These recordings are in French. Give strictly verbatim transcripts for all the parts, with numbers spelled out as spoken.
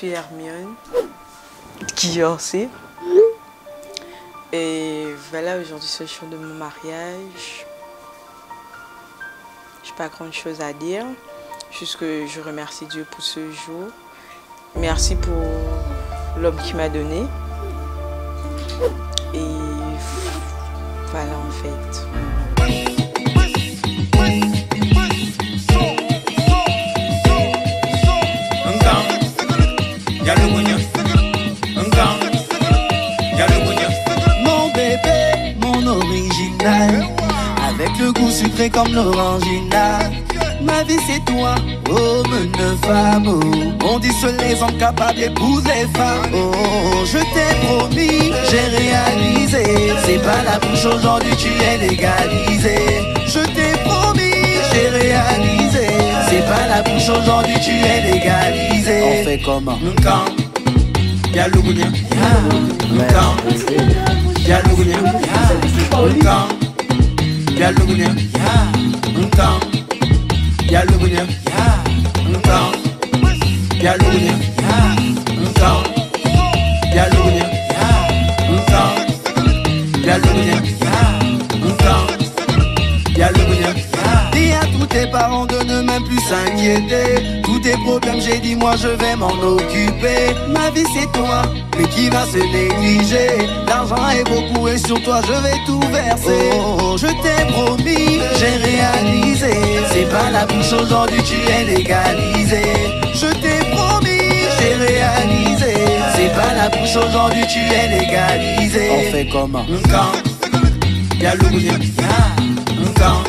suis Hermione, qui en sait. Et voilà, aujourd'hui c'est le jour de mon mariage. Je n'ai pas grand chose à dire, juste que je remercie Dieu pour ce jour. Merci pour l'homme qu'il m'a donné. Et voilà en fait. Mon bébé, mon original, avec le goût sucré comme l'orangina. Ma vie c'est toi, oh une femme, oh. On dit seuls les hommes capables d'épouser les femmes. Oh, je t'ai promis, j'ai réalisé. C'est pas la bouche aujourd'hui, tu es légalisé. Je t'ai promis, j'ai réalisé. C'est pas la bouche aujourd'hui, tu es légalisé. On fait comment? Nkang, y'a l'ougounia. Nkang, y'a l'ougounia. Nkang, y'a l'ougounia. Nkang. Y'a le bonheur, encore. Y'a le bonheur, encore. Y'a le bonheur, encore. Y'a le bonheur, encore. Y'a le bonheur. Dis à tous tes parents de ne même plus s'inquiéter. Tous tes problèmes, j'ai dit moi je vais m'en occuper. Ma vie c'est toi, mais qui va se négliger? L'argent est beaucoup et sur toi je vais tout verser. Oh, je t'ai promis, j'ai réalisé. C'est pas la bouche aujourd'hui, tu es légalisé. Je t'ai promis, j'ai réalisé. C'est pas la bouche aujourd'hui, tu es légalisé. On fait comment? Nkang, y'a le bonheur. Nkang.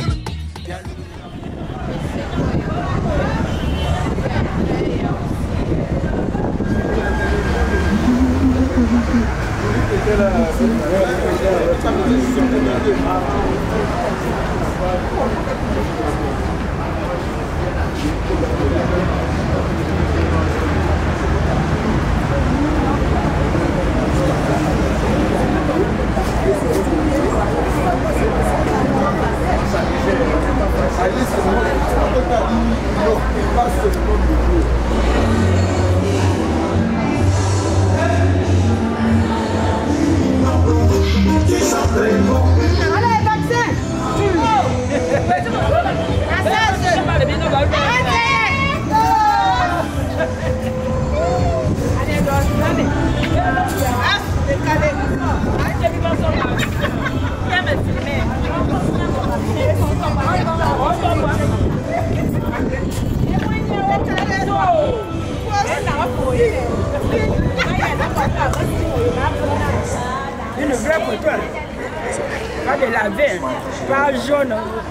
Une vraie photo. Pas de la veine, pas jaune.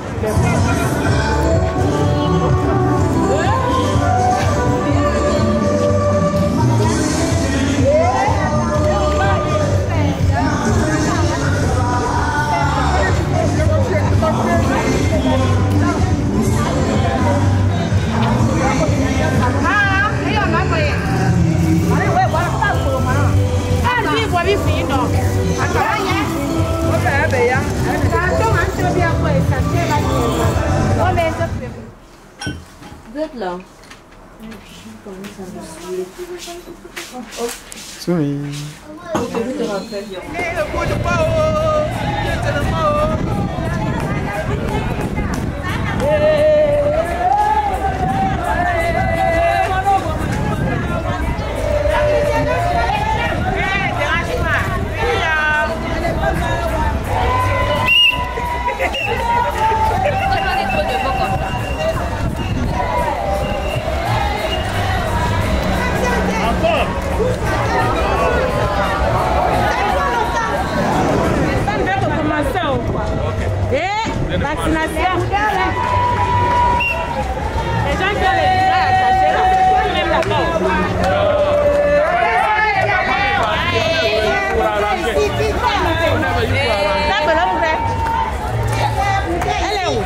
Vous êtes là. Soumis. Ok, je te rappelle. Vaccination. Les gens qui ont les visages attachés là, même la porte. Elle est où?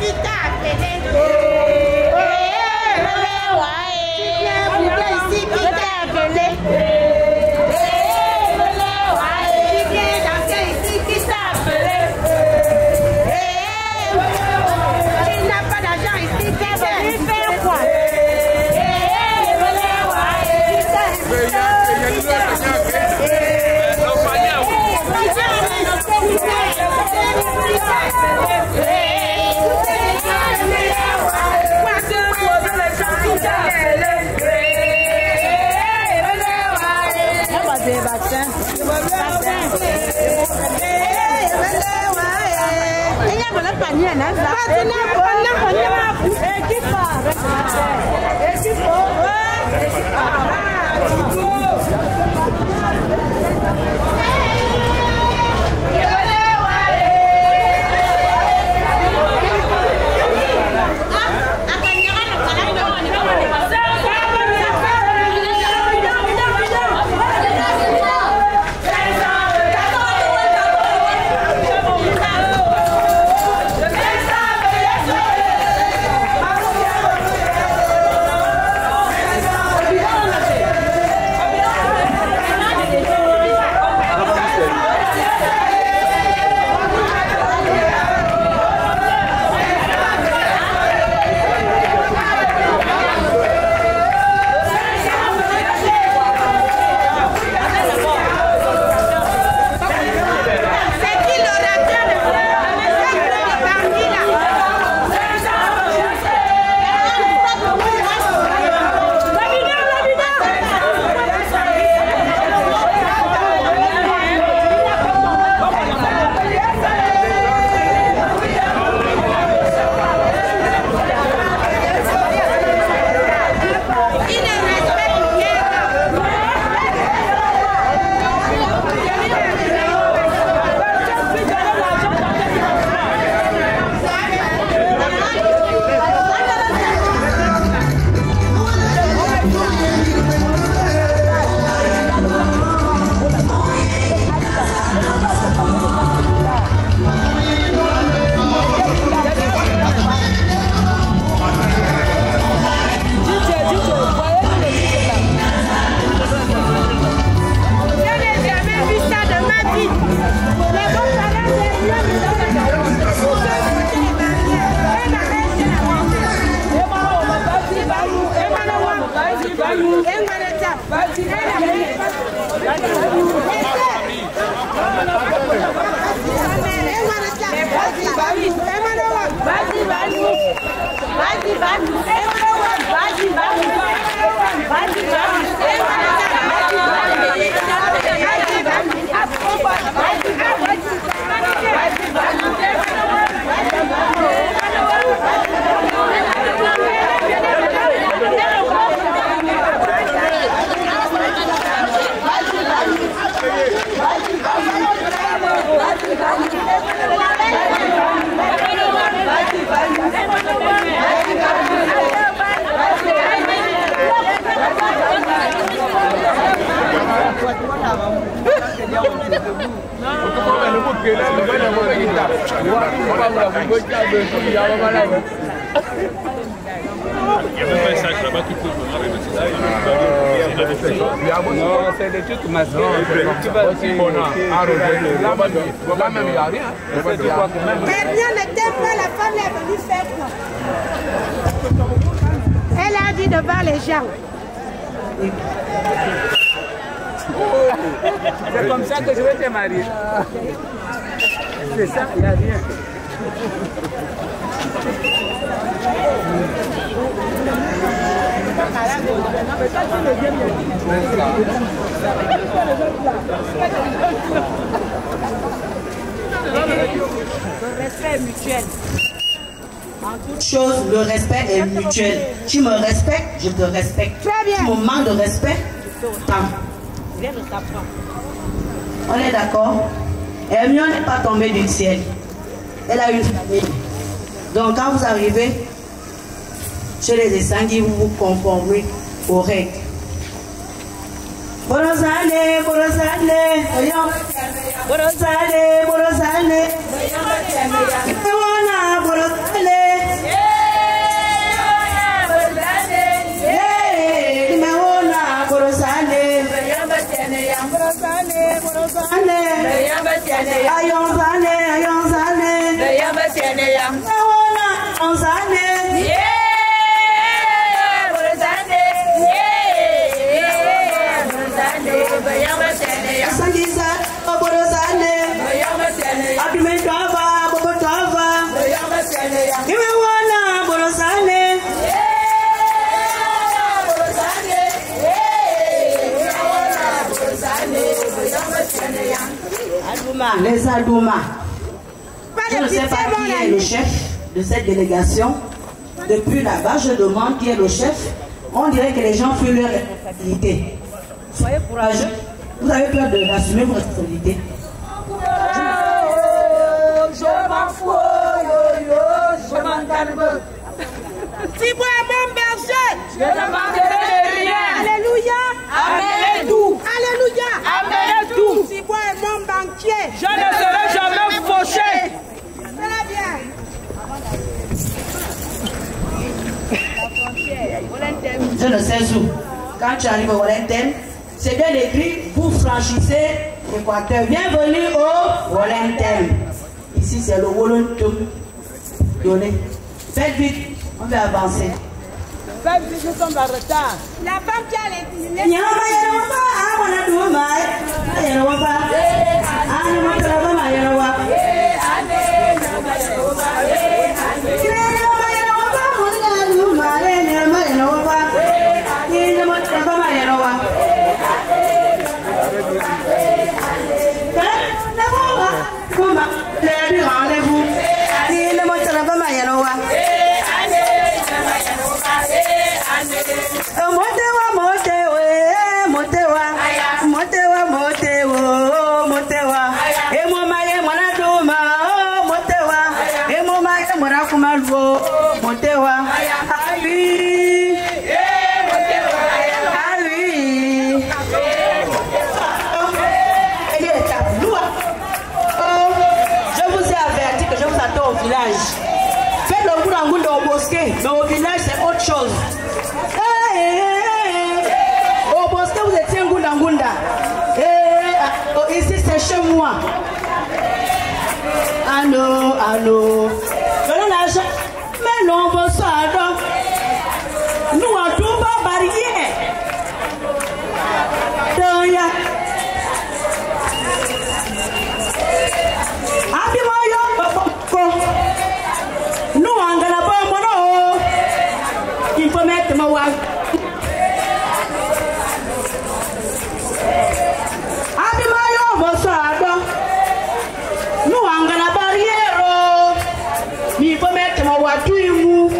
Je t'ai appelé. Il y a même un sac là-bas qui peut jouer. Non, c'est des trucs masqués. Tu vas aussi là-bas, même il n'y a rien. Mais rien n'était pas, la femme est venue faire quoi? Elle a dit devant les gens. C'est comme ça que je vais te marier. C'est ça, il n'y a rien. Le respect est mutuel. En toute chose, le respect est mutuel. Tu me respectes, je te respecte. Très bien. Tu me manques de respect, tant. On est d'accord? Hermione n'est pas tombée du ciel. Elle a une famille. Donc quand vous arrivez chez les Essanguis, vous vous conformez aux règles. Borosane, Borosane, Borosane, Borosane, Borosane, Borosane. Ayonzane, ayonzane, ayonzane, Sangiza, Borozane, Abimentava, Bobotava, Imewana, Borozane. Les Aldouma. Je ne sais pas qui est le chef de cette délégation. Depuis là-bas, je demande qui est le chef. On dirait que les gens fuient leur responsabilité. Soyez courageux. Vous avez peur d'assumer votre responsabilité. Je m'en fous, yo, yo, je m'en calme. Si moi et mon berger, je ne manquerai de rien. Alléluia. Amen. Tout. Alléluia. Amen. Tout. Si moi et mon banquier, je ne serai jamais fauché. Très bien. Je ne sais où. Quand tu arrives au Wellington, c'est bien écrit, vous franchissez l'Équateur. Bienvenue au Wellington. Ici, c'est le Wellington. Donnez. Faites vite, on va avancer. Faites vite, nous sommes en retard. La femme qui a les... Rendez-vous. Motewa, motewa, motewa, motewa, motewa, motewa. Emo maye mwana duma, motewa. Emo maye mwana kumalvo, motewa. Ali, Ali. Je vous ai averti que je vous attends au village. Faites le bout d'angoule au bosquet, mais au village c'est autre chose. Au bosquet, vous étiez Ngunda Ngunda. Et ici, c'est chez moi. Allô, allô. Donnez l'argent. Mais non, bonsoir. Nous, on trouve pas barrière. Doya. Nous, on a la bonne. Il faut mettre ma wife. Nous on a la barrière, il faut mettre ma voiture mou.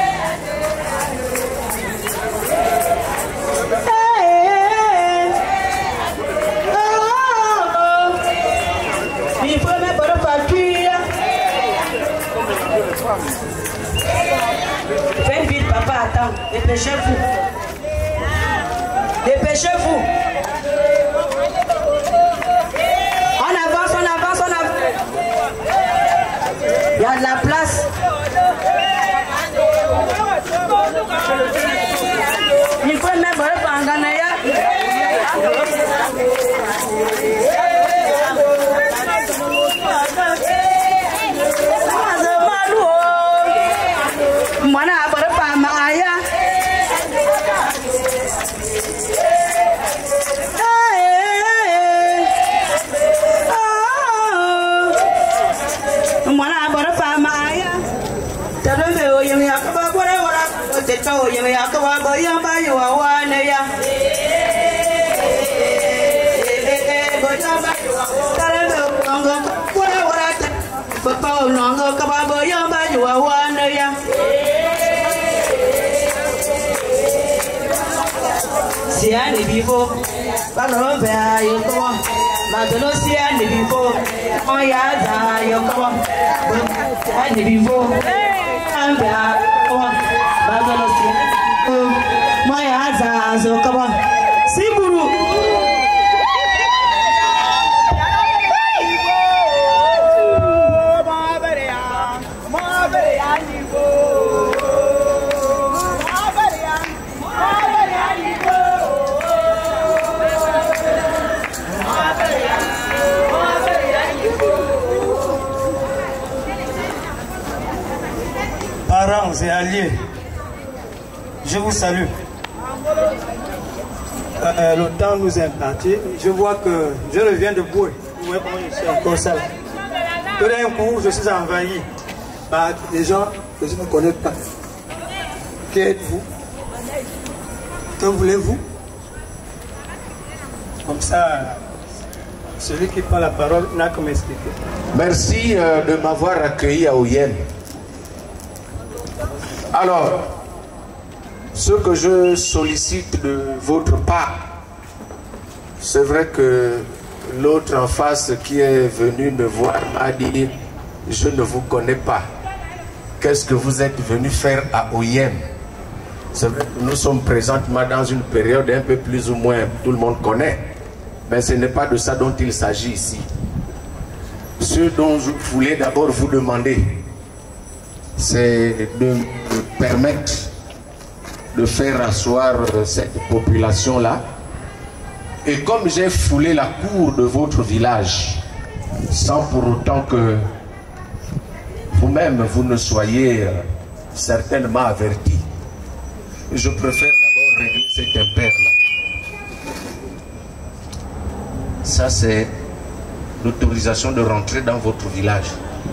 Il faut mettre ma voiture. Faites vite, papa, attends, dépêchez-vous. Dépêchez-vous. On avance, on avance, on avance. Il y a de la place. Il faut même pas en gagner. Moi, je ne pas Maya. Si un est vivant, pas le verre, il commence. Maintenant, si un est vivant, on y a ça, il commence. Un est vivant, un verre, maintenant, si moi, il y a ça, il commence. Si vous parents et alliés, je vous salue. Euh, le temps nous est imparti. Je vois que je reviens de Boué. Vous voyez comment je suis encore sale. Tout d'un coup, je suis envahi par des gens que je ne connais pas. Qui êtes-vous? Que voulez-vous? Comme ça, celui qui prend la parole n'a qu'à m'expliquer. Merci euh, de m'avoir accueilli à Oyen. Alors, ce que je sollicite de votre part, C'est vrai que l'autre en face qui est venu me voir m'a dit « Je ne vous connais pas. Qu'est-ce que vous êtes venu faire à O I M ?» C'est vrai que nous sommes présentement dans une période un peu plus ou moins tout le monde connaît. Mais ce n'est pas de ça dont il s'agit ici. Ce dont je voulais d'abord vous demander, c'est de me permettre de faire asseoir cette population-là. Et comme j'ai foulé la cour de votre village, sans pour autant que vous-même vous ne soyez certainement avertis, je préfère d'abord régler cette impair-là. Ça, c'est l'autorisation de rentrer dans votre village.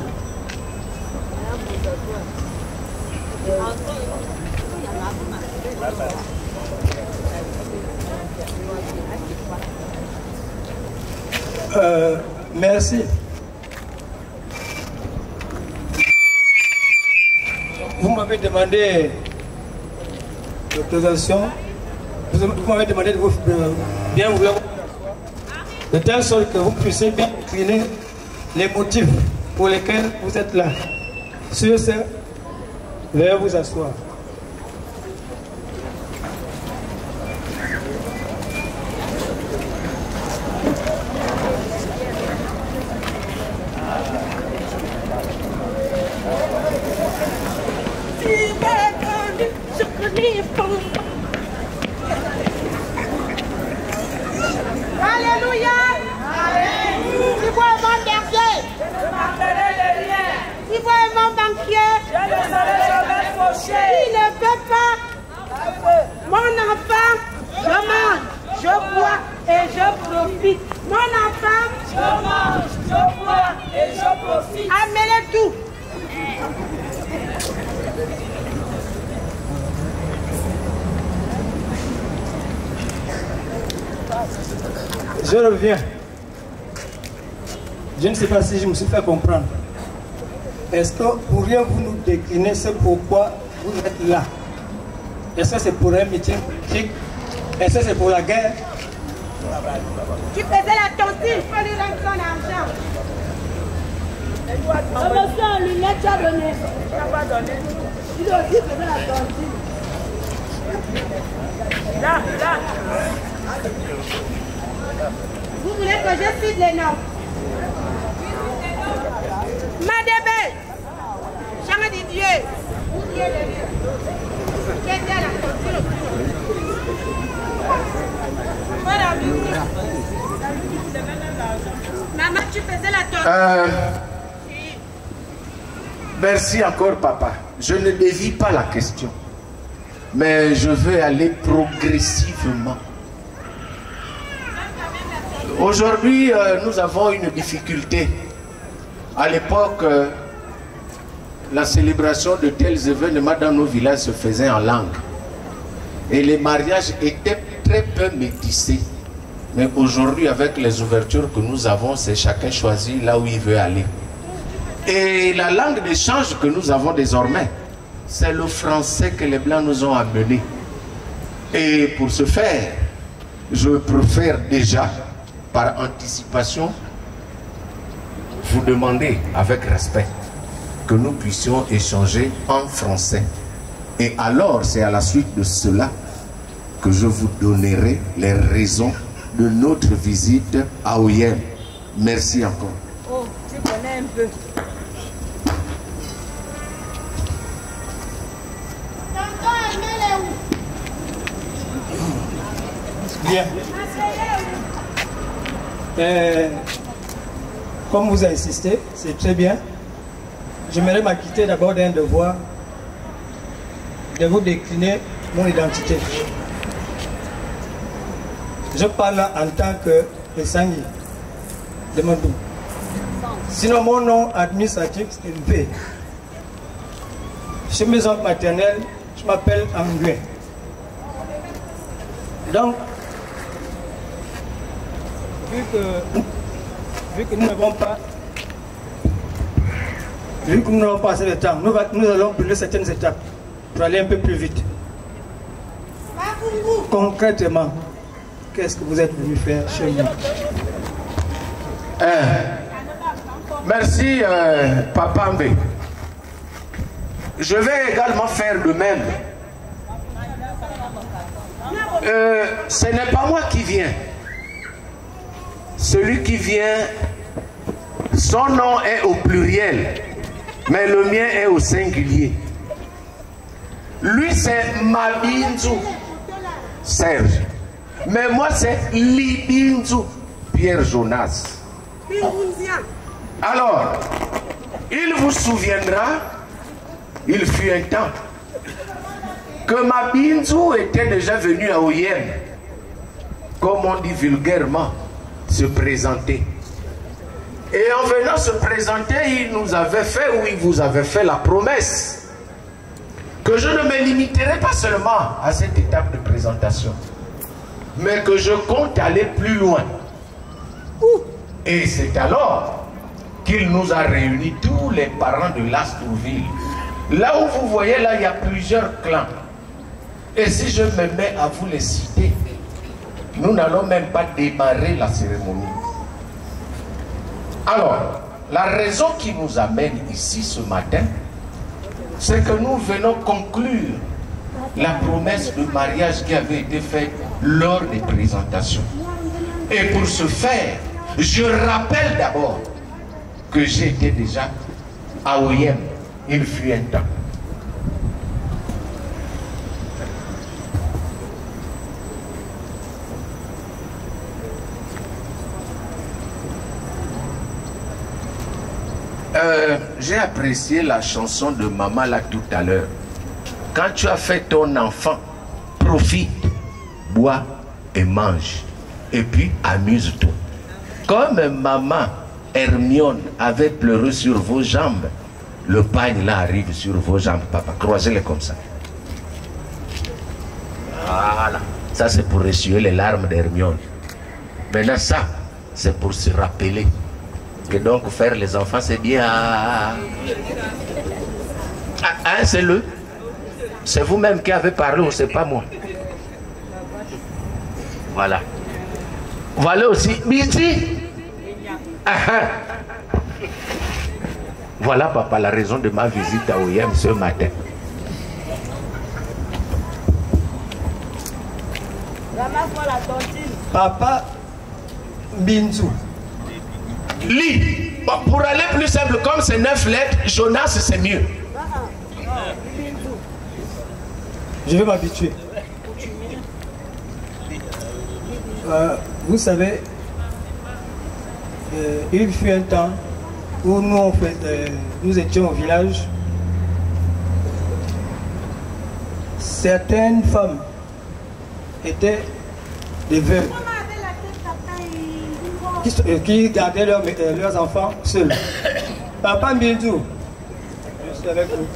Euh, merci. Vous m'avez demandé l'autorisation, vous m'avez demandé de vous de bien vouloir, de telle sorte que vous puissiez bien expliquer les motifs pour lesquels vous êtes là. Sur ce, veuillez vous asseoir. Alléluia. Si vous êtes mon berger, je ne m'appellerai de rien. Si vous êtes mon banquier, je ne serai jamais fauché. Il ne peut pas. Mon enfant, je mange, je bois et je profite. Mon enfant, je mange, je bois et je profite. Amenez tout. Je reviens. Je ne sais pas si je me suis fait comprendre. Est-ce que pourriez-vous nous décliner ce pourquoi vous êtes là? Est-ce que c'est pour un meeting politique? Est-ce que c'est pour la guerre? Tu faisais la tontine, il faut lui rendre son argent. Le monsieur en lunettes, tu as donné. Tu n'as pas donné. Il aussi faisait la tontine. Là, là. Vous voulez que je cite les noms? Madébé, Changa de Dieu, où est le lieu? Qui était à la tontine? Voilà, maman, tu faisais la tontine. Euh, merci encore, papa. Je ne dévie pas la question, mais je veux aller progressivement. Aujourd'hui, euh, nous avons une difficulté. À l'époque, euh, la célébration de tels événements dans nos villages se faisait en langue. Et les mariages étaient très peu métissés. Mais aujourd'hui, avec les ouvertures que nous avons, c'est chacun choisit là où il veut aller. Et la langue d'échange que nous avons désormais, c'est le français que les Blancs nous ont amené. Et pour ce faire, je préfère déjà, par anticipation, vous demander avec respect que nous puissions échanger en français. Et alors, c'est à la suite de cela que je vous donnerai les raisons de notre visite à O I M. Merci encore. Oh, tu connais un peu. Bien. Euh, comme vous avez insisté, c'est très bien. J'aimerais m'acquitter d'abord d'un devoir de vous décliner mon identité. Je parle en tant que Essangui de Mandou. Sinon, mon nom administratif, c'est V. Chez mes oncles maternels, je m'appelle Anguin. Donc, vu que, vu que nous n'avons pas, vu que nous n'avons pas assez de temps, nous, nous allons brûler certaines étapes pour aller un peu plus vite. Concrètement, qu'est-ce que vous êtes venu faire chez nous? Euh, merci, euh, Papa Mbé. Je vais également faire de même. Euh, ce n'est pas moi qui viens. Celui qui vient, son nom est au pluriel, mais le mien est au singulier. Lui, c'est Mabinzu Serge. Mais moi, c'est Libinzu Pierre Jonas. Alors, il vous souviendra, il fut un temps que Mabinzu était déjà venu à Oyem, comme on dit vulgairement, se présenter. Et en venant se présenter, il nous avait fait, ou il vous avait fait la promesse que je ne me limiterai pas seulement à cette étape de présentation, mais que je compte aller plus loin. Et c'est alors qu'il nous a réunis tous les parents de l'Astrouville. Là où vous voyez, là, il y a plusieurs clans. Et si je me mets à vous les citer, nous n'allons même pas démarrer la cérémonie. Alors, la raison qui nous amène ici ce matin, c'est que nous venons conclure la promesse de mariage qui avait été faite lors des présentations. Et pour ce faire, je rappelle d'abord que j'étais déjà à Oyem, il fut un temps. Euh, j'ai apprécié la chanson de Maman là tout à l'heure. Quand tu as fait ton enfant, profite, bois et mange. Et puis amuse-toi. Comme Maman Hermione avait pleuré sur vos jambes, le pagne là arrive sur vos jambes, papa. Croisez-les comme ça. Voilà. Ça c'est pour essuyer les larmes d'Hermione. Maintenant ça, c'est pour se rappeler que donc faire les enfants c'est bien. Ah, hein, c'est le. C'est vous-même qui avez parlé ou c'est pas moi? Voilà. Voilà aussi. Midi. Ah, ah. Voilà papa la raison de ma visite à Oyem ce matin. Papa Binzu. Lis. Bon, pour aller plus simple, comme c'est neuf lettres, Jonas c'est mieux. Je vais m'habituer. Euh, vous savez, euh, il fut un temps où nous, en fait, euh, nous étions au village. Certaines femmes étaient des veuves qui, euh, qui gardaient leur, euh, leurs enfants seuls. Papa Mbindou, je suis avec vous.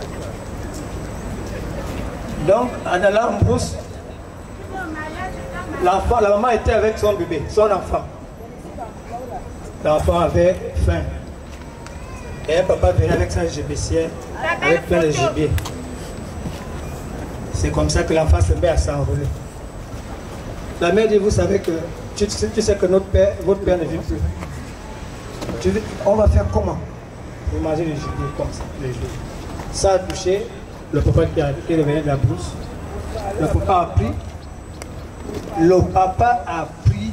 Donc, en allant en brousse, l'enfant, la maman était avec son bébé, son enfant. L'enfant avait faim. Et un papa venait avec sa gibecière, avec plein de gibier. C'est comme ça que l'enfant se met à s'envoler. La mère dit, vous savez que, tu sais, tu sais que notre père, votre père ne vit plus. Tu dis, on va faire comment? Vous mangez le gibier comme ça, les jours. Ça a touché le papa qui revenait de la brousse. Le papa a pris. Le papa a pris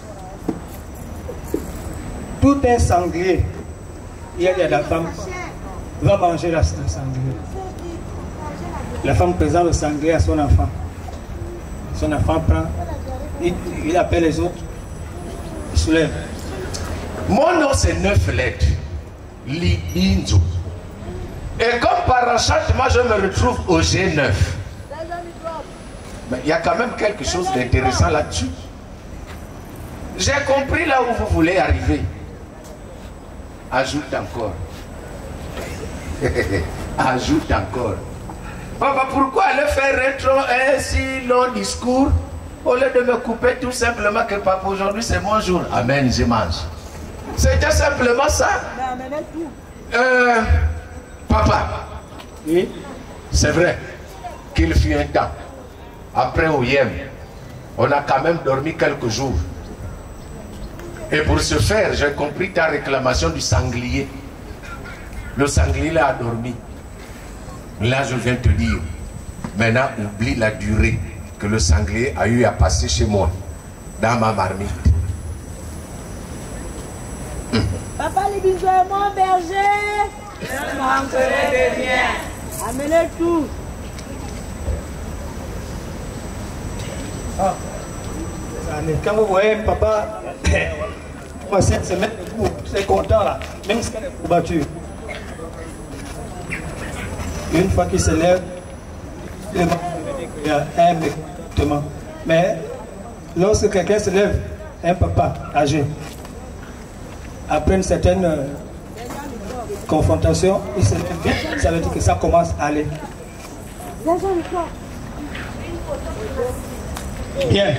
tout un sanglier. Il y a la femme va manger le sanglier. La femme présente le sanglier à son enfant. Son enfant prend, il, il appelle les autres, il soulève. Mon nom c'est neuf lettres. Libinzo. Et comme par enchantement, je me retrouve au G neuf. Mais il y a quand même quelque chose d'intéressant là-dessus. J'ai compris là où vous voulez arriver. Ajoute encore. Ajoute encore. Papa, pourquoi aller faire un si long discours au lieu de me couper tout simplement que papa, aujourd'hui c'est mon jour. Amen, je mange. C'était simplement ça. Euh, papa, oui, c'est vrai qu'il fut un temps, après Oyem, On a quand même dormi quelques jours. Et pour ce faire, j'ai compris ta réclamation du sanglier. Le sanglier là a dormi. Là, je viens te dire, maintenant, oublie la durée que le sanglier a eu à passer chez moi, dans ma marmite. Hum. Papa, les bisous et mon berger. Je ne manquerai de rien. Amenez tout. Ah. Quand vous voyez papa, moi c'est se mettre debout, c'est content là, même si elle est courbature. Une fois qu'il se lève, il y a un mécontentement. Mais lorsque quelqu'un se lève, un papa âgé, après une certaine euh, confrontation, il se lève vite, ça veut dire que ça commence à aller. Bien.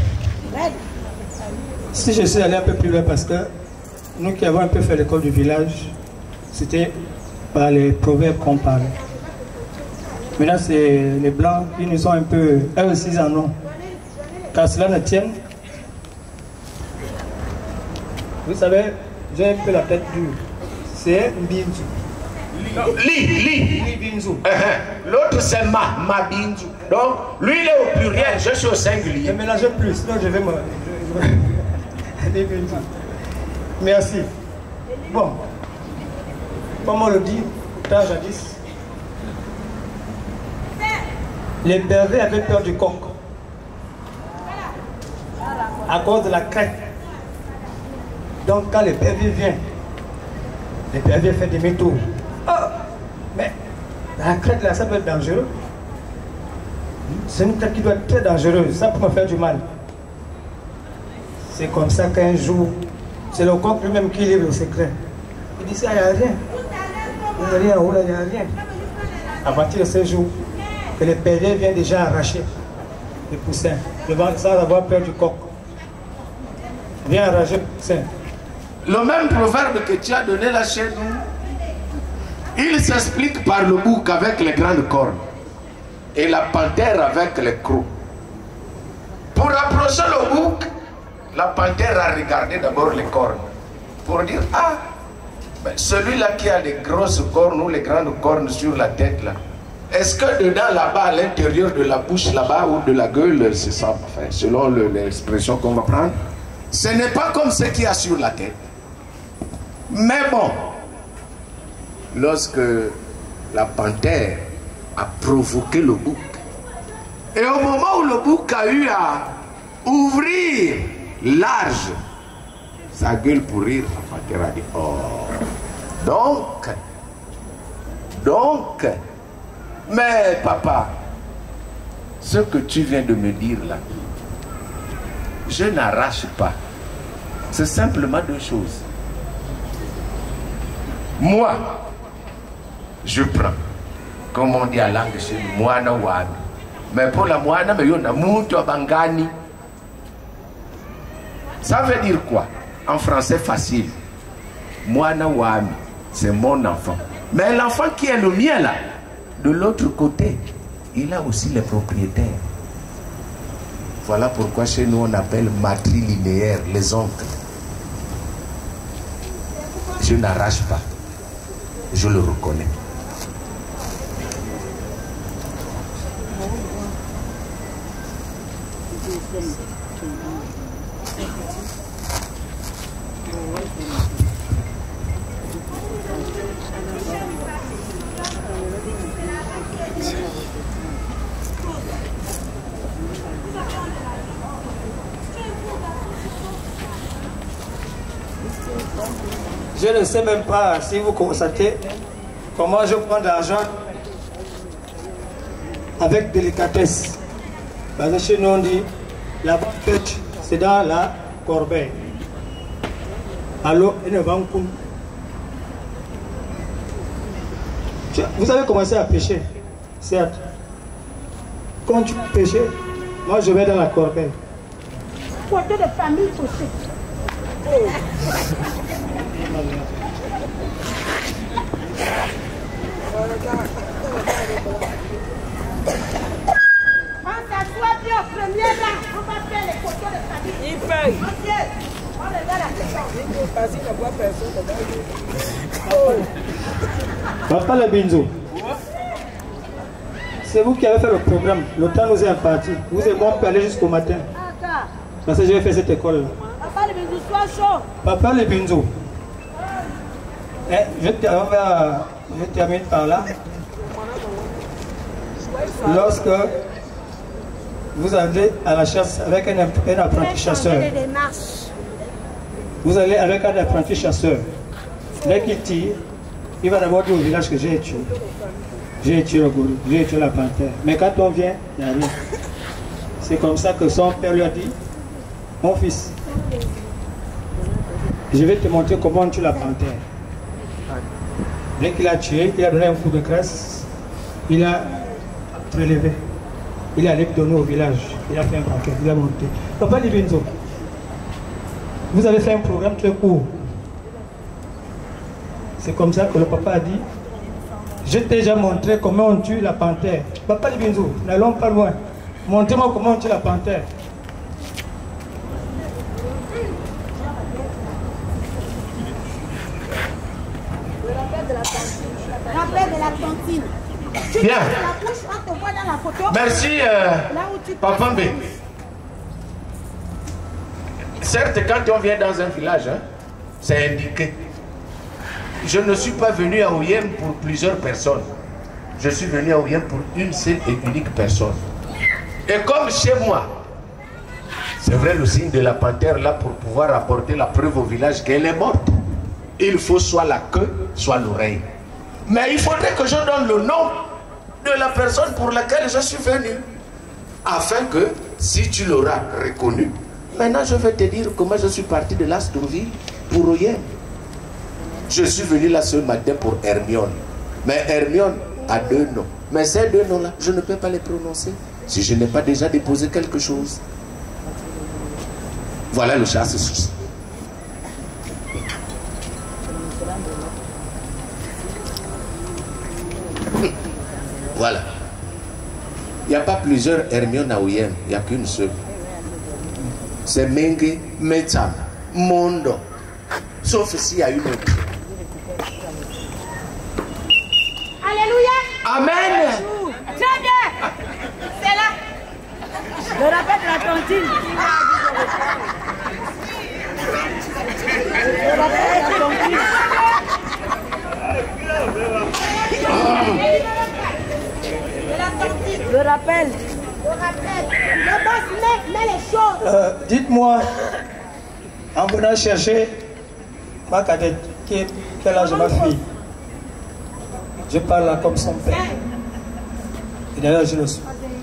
Si je suis allé un peu plus loin, parce que nous qui avons un peu fait l'école du village, c'était par les proverbes qu'on parlait. Maintenant, c'est les blancs qui nous ont un peu, eux aussi ils en ont. Car cela ne tienne. Vous savez, j'ai un peu la tête dure. C'est Mbinzu. Li, li. Li Binzu. L'autre c'est ma, ma Binzu. Donc, lui il est au pluriel, je suis au singulier. Ne mélangez plus, sinon je vais me... Li Binzu. Merci. Bon, comme on le dit, tant jadis, les bergers avaient peur du coq à cause de la crête. Donc quand le berger vient, le berger fait demi-tour. Oh, mais la crête là, ça peut être dangereux. C'est une crête qui doit être très dangereuse, ça peut me faire du mal. C'est comme ça qu'un jour, c'est le coq lui-même qui livre le secret. Il dit ça, il n'y a rien. Il n'y a rien, il n'y a rien. À partir de ce jour, que le berger vient déjà arracher les poussins, sans avoir peur du coq. Viens arracher les poussins. Le même proverbe que tu as donné là chez nous, il s'explique par le bouc avec les grandes cornes et la panthère avec les crocs. Pour approcher le bouc, la panthère a regardé d'abord les cornes pour dire, ah, ben celui-là qui a les grosses cornes ou les grandes cornes sur la tête là, est-ce que dedans là-bas, à l'intérieur de la bouche là-bas ou de la gueule, c'est ça, enfin, selon l'expression qu'on va prendre, ce n'est pas comme ce qu'il y a sur la tête. Mais bon, lorsque la panthère a provoqué le bouc, et au moment où le bouc a eu à ouvrir large sa gueule pour rire, la panthère a dit, oh, donc, donc, mais papa, ce que tu viens de me dire là, je n'arrache pas. C'est simplement deux choses. Moi, je prends, comme on dit à langue chez nous, moana wami. Mais pour la moana, mais yon a muto bangani. Ça veut dire quoi? En français facile. Moana wami, c'est mon enfant. Mais l'enfant qui est le mien là, de l'autre côté, il a aussi les propriétaires. Voilà pourquoi chez nous on appelle matrilinéaire, les oncles. Je n'arrache pas. Je le reconnais. Je ne sais même pas si vous constatez comment je prends de l'argent avec délicatesse. Parce que chez nous on dit la pêche c'est dans la corbeille. Alors, il ne va pas. Vous avez commencé à pêcher, certes. Quand tu pêches, moi je vais dans la corbeille. Côté de famille aussi. On s'assoit bien au premier là, on va faire Il paye. Parce qu'il ne voit personne. Papa le Binzo, c'est vous qui avez fait le programme. Le temps nous est imparti. Vous et moi, on peut aller jusqu'au matin. Parce que je vais faire cette école là. Papa le Binzo, sois chaud. Papa le Binzo. Eh, je, termine, je termine par là. Lorsque vous allez à la chasse avec un, un apprenti chasseur, vous allez avec un apprenti chasseur. Dès qu'il tire, il va d'abord dire au village que j'ai tué. J'ai tué le gourou, j'ai tué la panthère. Mais quand on vient, il n'y a rien. C'est comme ça que son père lui a dit, mon fils, je vais te montrer comment on tue la panthère. Dès qu'il a tué, il a donné un coup de graisse, il a prélevé, il a allé donner au village, il a fait un paquet, il a monté. Papa Libinzo, vous avez fait un programme très court. C'est comme ça que le papa a dit, je t'ai déjà montré comment on tue la panthère. Papa Libinzo, n'allons pas loin. Montrez-moi comment on tue la panthère. Rappel de la cantine. Bien. La bouche, on te voit dans la photo. Merci, euh, Papa Mbé. Certes, quand on vient dans un village, hein, c'est indiqué. Je ne suis pas venu à Oyem pour plusieurs personnes. Je suis venu à Oyem pour une seule et unique personne. Et comme chez moi, c'est vrai le signe de la panthère là pour pouvoir apporter la preuve au village qu'elle est morte. Il faut soit la queue, soit l'oreille. Mais il faudrait que je donne le nom de la personne pour laquelle je suis venu. Afin que, si tu l'auras reconnu, maintenant je vais te dire comment je suis parti de l'Astrouville pour Oyem. Je suis venu là ce matin pour Hermione. Mais Hermione a deux noms. Mais ces deux noms-là, je ne peux pas les prononcer si je n'ai pas déjà déposé quelque chose. Voilà le chasse-souci. Voilà. Il n'y a pas plusieurs Hermione à Oyem, il n'y a qu'une seule. C'est Mengue, Metam, Mondo. Sauf s'il y a une autre. Alléluia. Amen. Très bien. C'est là. Le rappel de la cantine. Le rappel de la cantine. Le rappel. Le rappel. Le boss met, met les choses. Euh, Dites-moi, en venant chercher ma cadette, qui est quel âge ma fille? Je parle là comme son père. Et d'ailleurs, je le suis.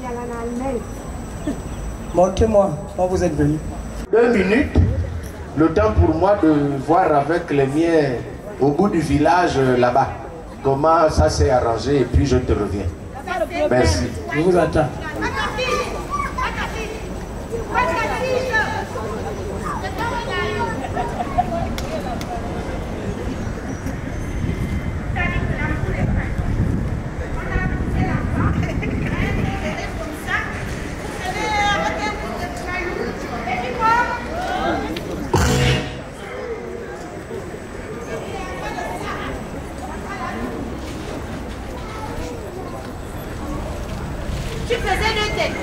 Montrez-moi quand vous êtes venu. Deux minutes, le temps pour moi de voir avec les miens au bout du village là-bas comment ça s'est arrangé et puis je te reviens. Merci. Je vous attends. Tu faisais deux têtes.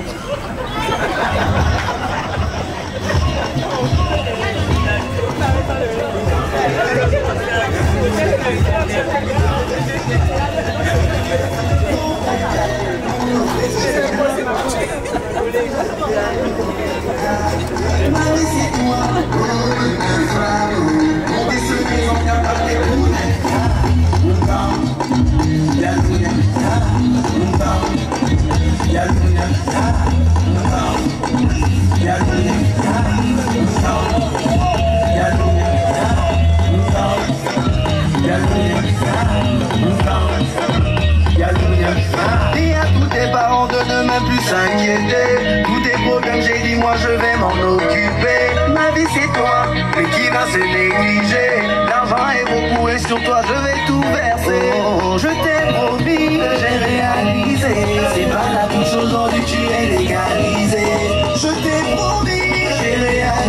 Dis à tous tes parents de ne même plus s'inquiéter. Tous tes problèmes, j'ai dit moi je vais m'en occuper. Ma vie c'est toi, mais qui va se négliger? L'argent est beaucoup et sur toi je vais tout verser. Oh, je t'ai promis, j'ai réalisé. C'est pas la touche aujourd'hui, tu es légalisé. Je t'ai promis, j'ai réalisé.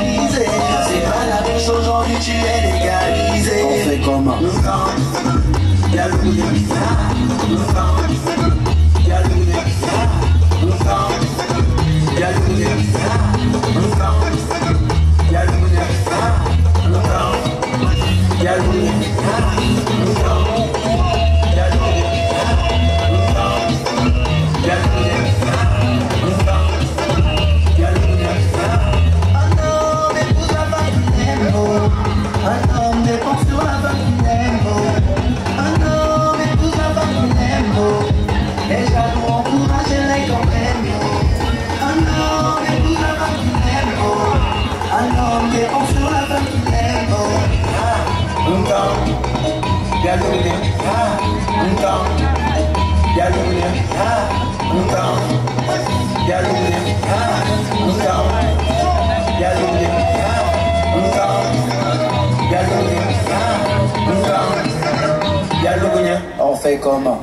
On fait comment?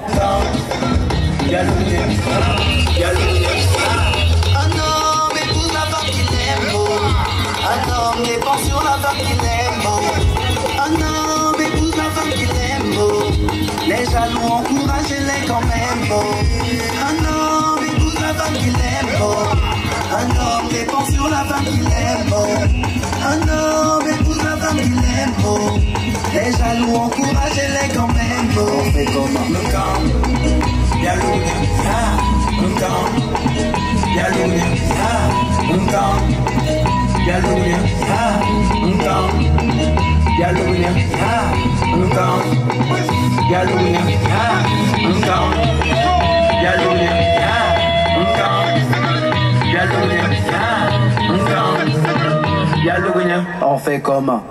Un homme épouse la femme qu'il aime. Un homme dépense sur la femme qu'il aime. Un homme épouse la femme qu'il aime. Les jaloux encouragez-les quand même. Un homme épouse la femme qu'il aime. Un homme dépense sur la femme qu'il aime. Un homme épouse la femme qu'il aime. Les jaloux encouragez-les quand même. On fait comment? Le camp. Jaloux, ah, le camp. Jaloux, ah, le camp. Jaloux, ah, le camp. Jaloux, ah, le camp. Jaloux, ah, le camp. Jaloux, ah, le camp. Jaloux, ah, le camp. Jaloux. On fait comment?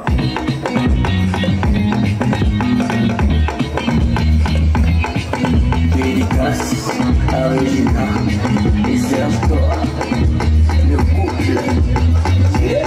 Dédicace à Regina et Serge Toi, le couple. Yeah.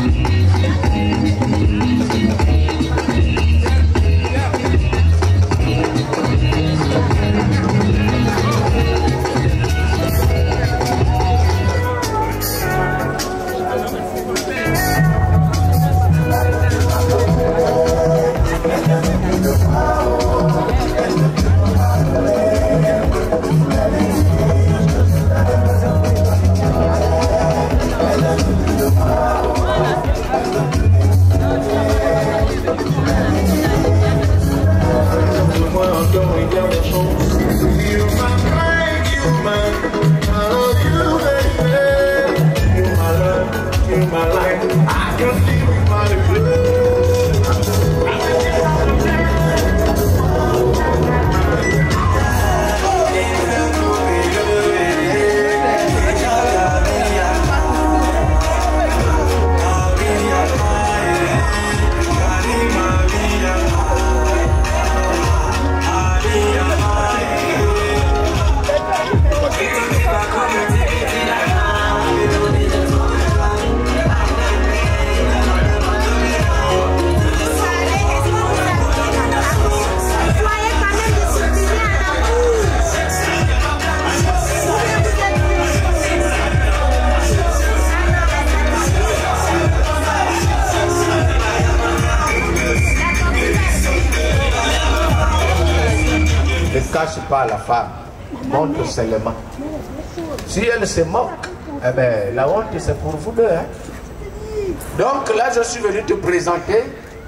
Cache pas la femme, montre seulement. Si elle se moque, eh ben, la honte c'est pour vous deux. Hein? Donc là, je suis venu te présenter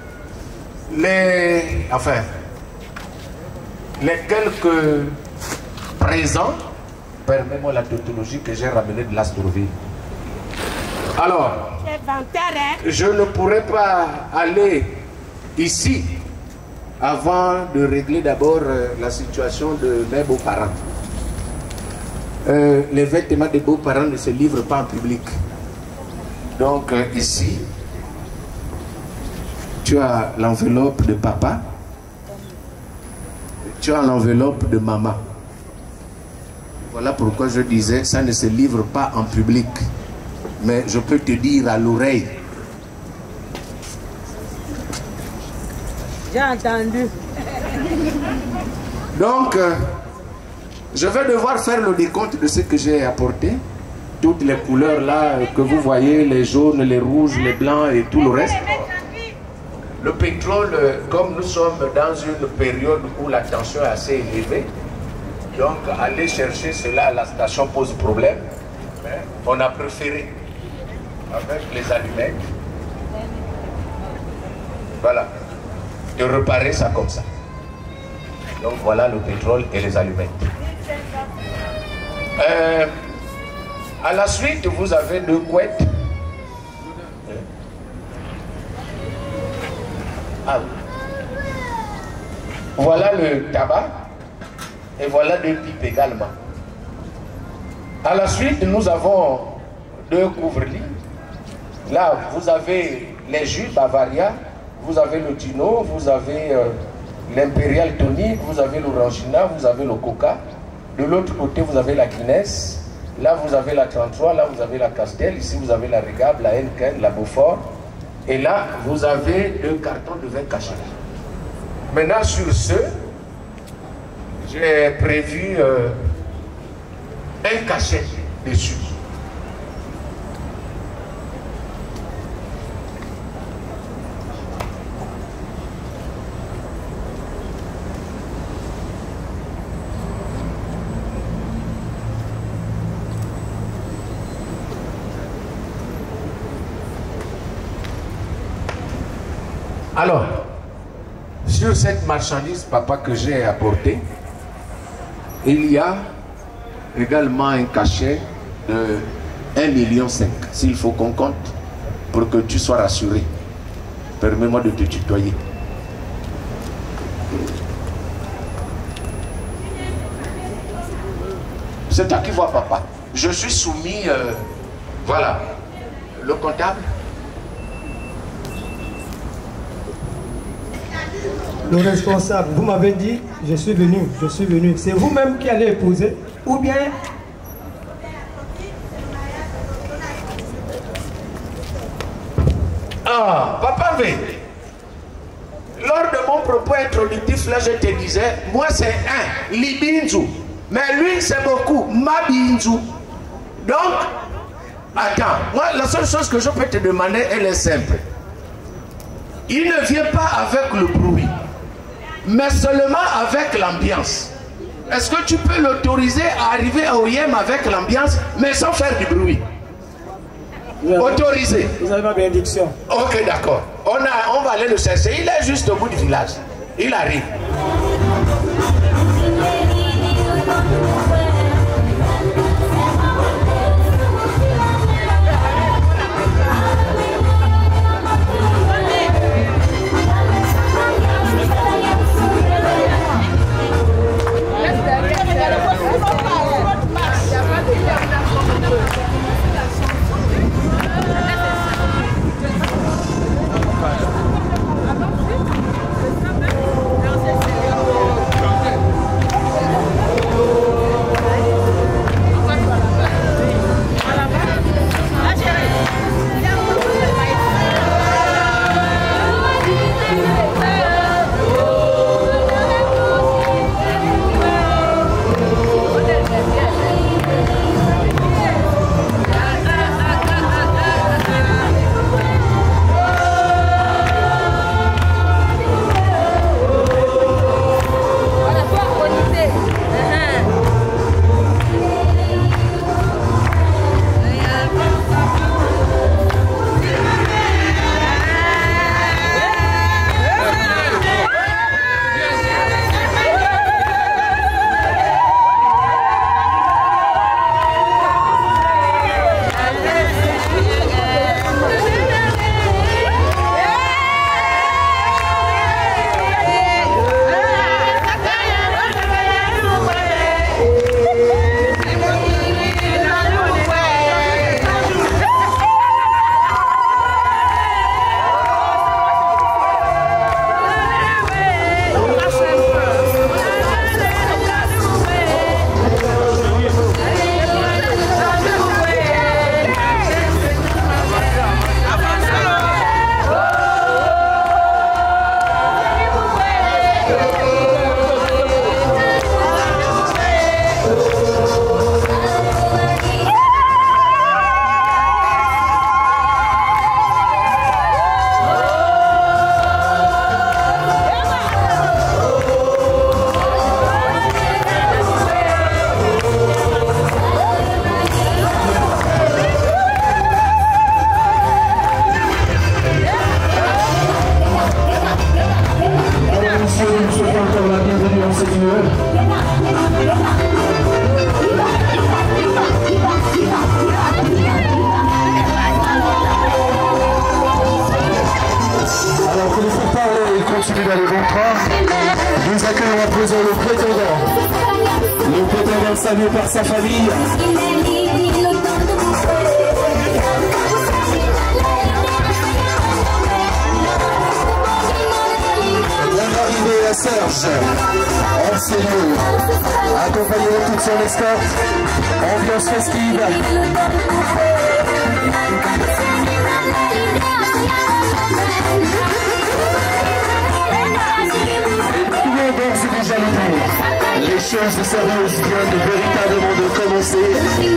les, enfin, les quelques présents, permets-moi la tautologie que j'ai ramené de l'Astroville. Alors, je ne pourrais pas aller ici avant de régler d'abord euh, la situation de mes beaux-parents. Euh, les vêtements des beaux-parents ne se livrent pas en public. Donc euh, ici, tu as l'enveloppe de papa, tu as l'enveloppe de maman. Voilà pourquoi je disais, ça ne se livre pas en public. Mais je peux te dire à l'oreille. J'ai entendu. Donc, euh, je vais devoir faire le décompte de ce que j'ai apporté. Toutes les couleurs là que vous voyez, les jaunes, les rouges, les blancs et tout le reste. Le pétrole, comme nous sommes dans une période où la tension est assez élevée, donc aller chercher cela à la station pose problème. On a préféré, avec les allumettes, voilà, de réparer ça comme ça. Donc voilà le pétrole et les allumettes. Euh, à la suite, vous avez deux couettes. Ah. Voilà le tabac et voilà deux pipes également. À la suite, nous avons deux couvre-lits. Là, vous avez les jus Bavaria, vous avez le Dino, vous avez euh, l'Imperial Tonic, vous avez l'Orangina, vous avez le Coca. De l'autre côté, vous avez la Guinness. Là, vous avez la trente-trois, là, vous avez la Castel. Ici, vous avez la Régable, la Henken, la Beaufort. Et là, vous avez deux cartons de vin caché. Maintenant, sur ce, j'ai prévu euh, un cachet dessus. Alors, sur cette marchandise, papa, que j'ai apportée, il y a également un cachet de un million cinq, s'il faut qu'on compte, pour que tu sois rassuré. Permets-moi de te tutoyer. C'est toi qui vois, papa. Je suis soumis, euh, voilà, le comptable. Le responsable, vous m'avez dit, je suis venu, je suis venu. C'est vous-même qui allez épouser, ou bien... Ah, Papa V, lors de mon propos introductif, là, je te disais, moi c'est un, Libinzu. Mais lui, c'est beaucoup, Mabinzu. Donc, attends, moi, la seule chose que je peux te demander, elle est simple. Il ne vient pas avec le bruit, mais seulement avec l'ambiance. Est-ce que tu peux l'autoriser à arriver à O I M avec l'ambiance, mais sans faire du bruit? Autorisé. Vous avez ma bénédiction. Ok, d'accord. On, a, on va aller le chercher. Il est juste au bout du village. Il arrive. continue d'aller bon train. Nous accueillons à présent le prétendant. Le prétendant salué par sa famille. L'arrivée à Serge, en sérieux, accompagné de toute son escorte, ambiance festive. Déjà le tour. Les choses sérieuses viennent véritablement de commencer.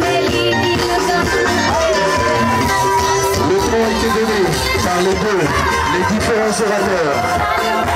Le ton a été donné par les deux, les différents orateurs.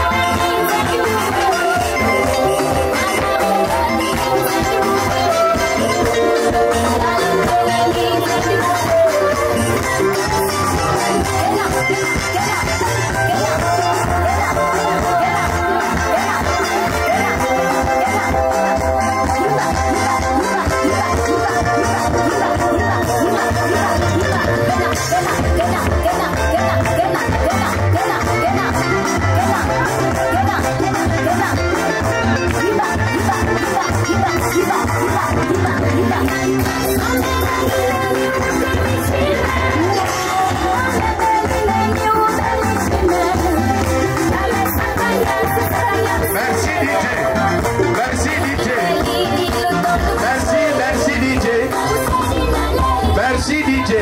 Merci D J.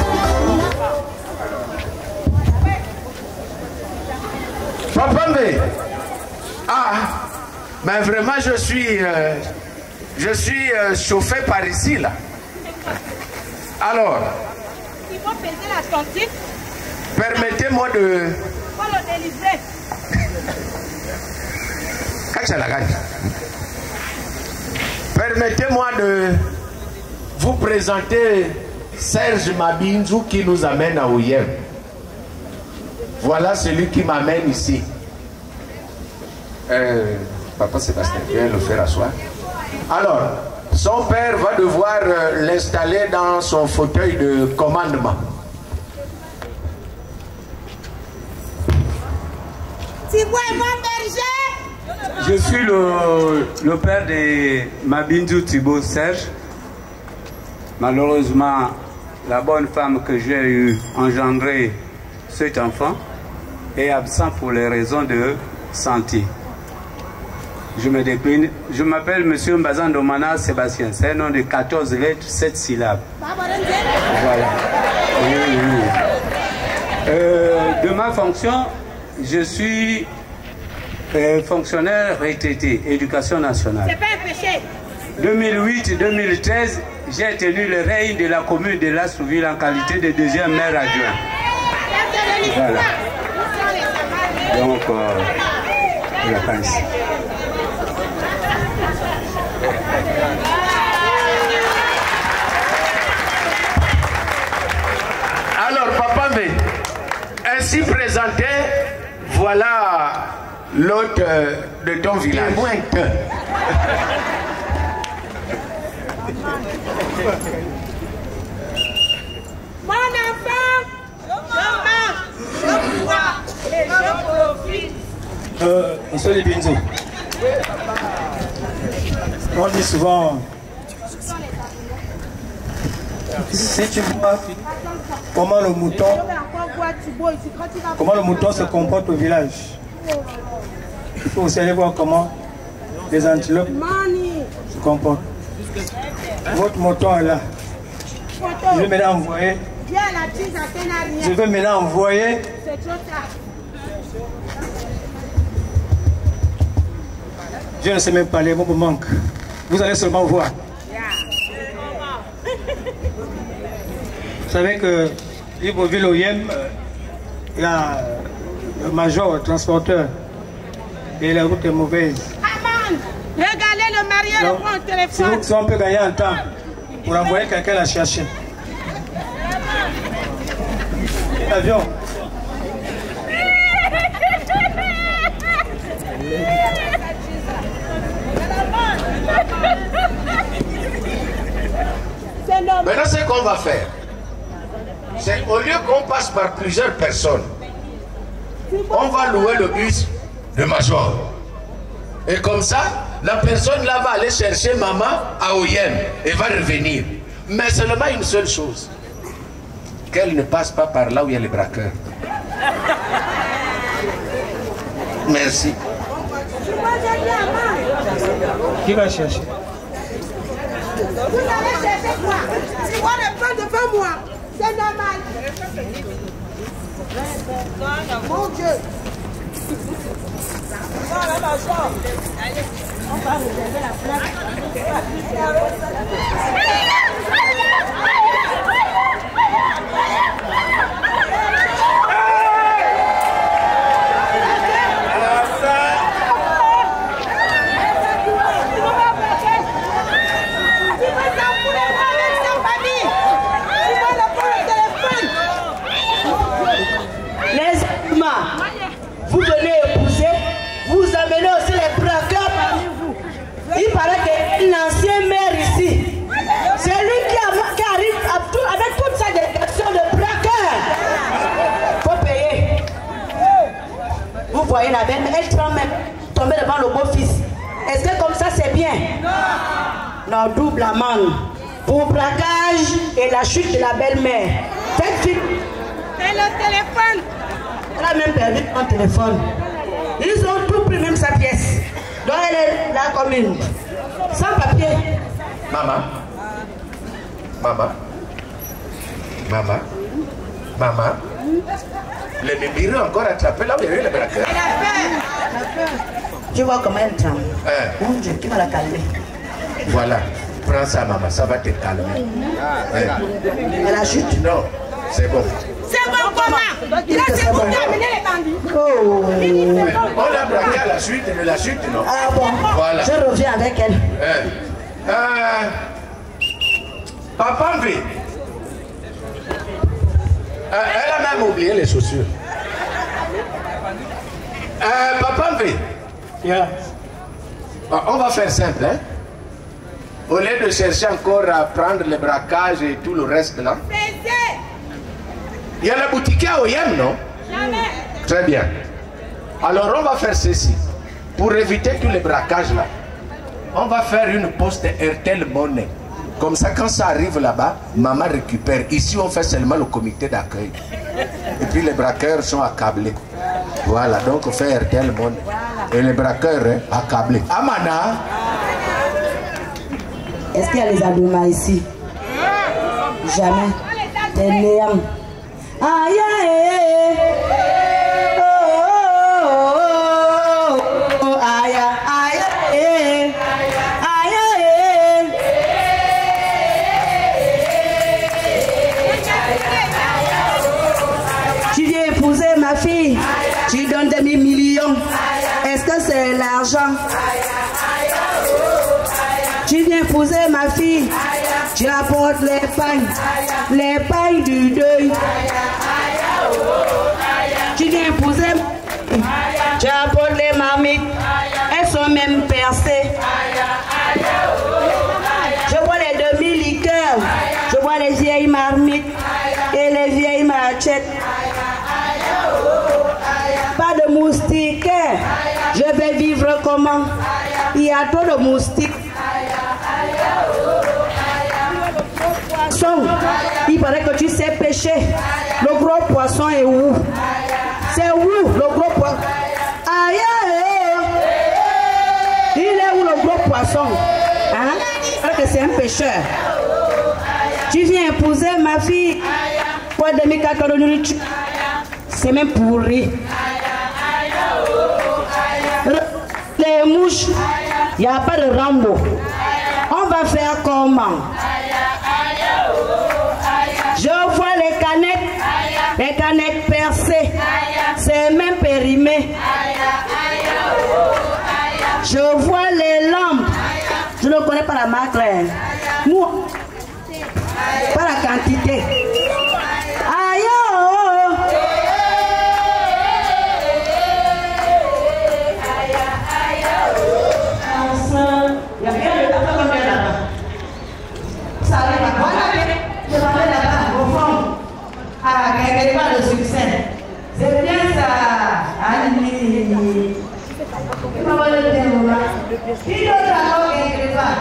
Papambe. Ah, mais vraiment je suis, euh, je suis euh, chauffé par ici là. Alors. Il faut peser la sortie. Permettez-moi de. Il faut le délivrer. Permettez-moi de vous présenter Serge Mabinzou qui nous amène à Oyem. Voilà celui qui m'amène ici. Euh, Papa Sébastien, viens le faire asseoir. Alors, son père va devoir euh, l'installer dans son fauteuil de commandement. Thibaut et mon berger. Je suis le, le père de Mabinzou Thibaut Serge. Malheureusement, la bonne femme que j'ai eu engendré cet enfant est absent pour les raisons de santé. Je me décline. Je m'appelle Monsieur Mbazandomana Sébastien. C'est un nom de quatorze lettres, sept syllabes. Voilà. Oui, oui. Euh, de ma fonction, je suis euh, fonctionnaire retraité, éducation nationale. C'est pas un péché. deux mille huit deux mille treize, j'ai tenu le règne de la commune de Lastrouville en qualité de deuxième maire adjoint. Voilà. Donc, euh, je pense. Alors, Papa Mbé, ainsi présenté, voilà l'hôte de ton village. Moins que. Mon enfant, je mange, je bois et je profite. Euh, Monsieur Libinzo, on dit souvent, si tu vois comment le mouton, comment le mouton se comporte au village, il faut aussi aller voir comment les antilopes se comportent. Votre mouton est là. Je vais maintenant envoyer. Je vais maintenant envoyer. Je ne sais même pas, les mots me manquent. Vous allez seulement voir. Vous savez que Libreville Oyem, il y a le major, le transporteur, et la route est mauvaise. Aman, regardez le marié, le prend au téléphone. Si on peut gagner un temps pour envoyer quelqu'un la chercher. L'avion. Maintenant, ce qu'on va faire, c'est au lieu qu'on passe par plusieurs personnes, on va louer le bus le major. Et comme ça, la personne là va aller chercher maman à Oyem et va revenir. Mais seulement une seule chose, qu'elle ne passe pas par là où il y a les braqueurs. Merci. Qui va chercher? Vous allez chercher quoi? Tu vois le plan devant moi. C'est normal. Mon Dieu. Allez, on va réserver la place. Vous venez épouser, vous amenez aussi les braqueurs parmi vous. Il paraît qu'un ancien maire ici, c'est lui qui, a, qui arrive à tout, avec toute sa délégation de braqueurs. Il faut payer. Vous voyez la belle, elle tremble même, tomber devant le beau-fils. Est-ce que comme ça c'est bien? Non. Non, double amende. Pour braquage et la chute de la belle-mère. Faites vite. Et le téléphone? Elle a même perdu son téléphone. Ils ont tout pris, même sa pièce. Donc elle est là comme une. Sans papier. Maman. Maman. Maman. Maman. Les mébirés encore attrapés là où il y avait les braqueurs. Elle a peur. Tu vois comment elle tremble. Hein? Mon Dieu, qui va la calmer? Voilà. Prends ça, maman. Ça va te calmer. Hein? Elle a chute? Non. C'est bon. C'est bon comment? Là c'est pour terminer les bandits. Oh. On l'a braqué à la suite de la chute, non? Ah bon? Voilà. Je reviens avec elle. Hein? Euh, Papa Mvé. Euh, elle a même oublié les chaussures. Euh, Papa Mvé. Yeah. On va faire simple, hein? Au lieu de chercher encore à prendre le braquage et tout le reste là. Il y a la boutique à Oyem, non? Jamais. Très bien. Alors on va faire ceci. Pour éviter tous les braquages là, on va faire une poste Airtel Money. Comme ça, quand ça arrive là-bas, maman récupère. Ici, on fait seulement le comité d'accueil. Et puis les braqueurs sont accablés. Voilà, donc on fait Airtel Money. Et les braqueurs hein, accablés. Amana. Est-ce qu'il y a les Adouma ici? Jamais. T'es néant. Aïe aïe oh, oh, oh, oh, aïe aïe aïe tu viens épouser ma fille, tu donnes des millions. Est-ce que c'est l'argent? Tu viens épouser ma fille, tu apportes les pains, les pains du deuil. Tu viens épouser, tu apportes les marmites, elles sont même percées. Je vois les demi-liqueurs, je vois les vieilles marmites et les vieilles marchettes. Pas de moustiques, je vais vivre comment? Il y a trop de moustiques. Il paraît que tu sais pêcher. Le gros poisson est où? C'est où le gros poisson? Aïe aïe. Il est où le gros poisson? Hein? Parce que c'est un pêcheur. Tu viens épouser ma fille pour demi carton de nourriture. C'est même pourri. Les mouches, il n'y a pas de Rambo. On va faire comment? Je vois les canettes, les canettes percées, c'est même périmé. Je vois les lampes, je ne connais pas la marque, nous, pas la quantité. Aïe oh. Il y a bien le tapin comme là. Ça arrive à quoi? Je vais aller là-bas, au fond. Ah, quelque part le succès. C'est bien ça. Allez. Qui d'autre alors quelque part?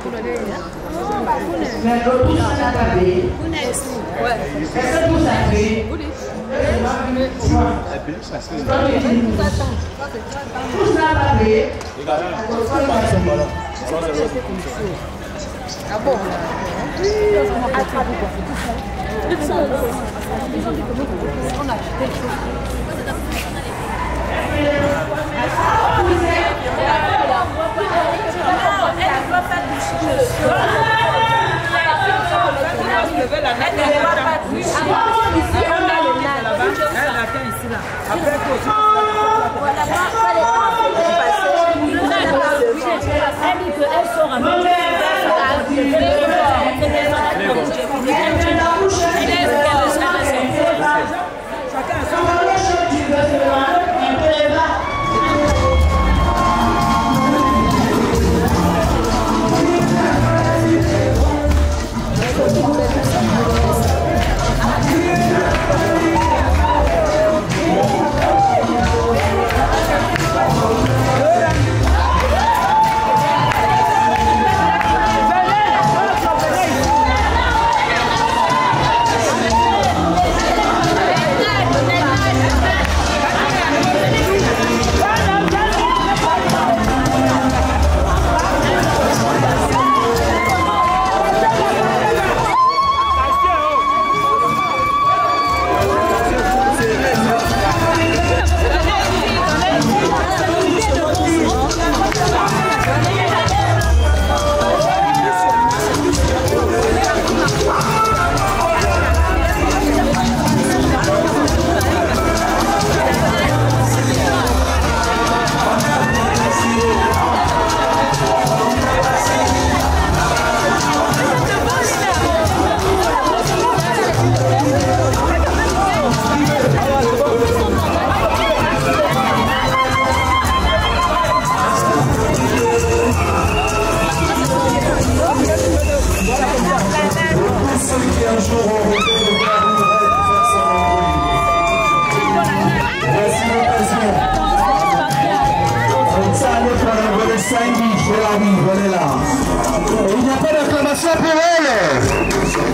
Mais l'autre tout ça n'a pas payé. Est-ce que tout ça a payé? Tout ça n'a pas payé. Ah bon? Il n'y a pas d'acclamation pour elle.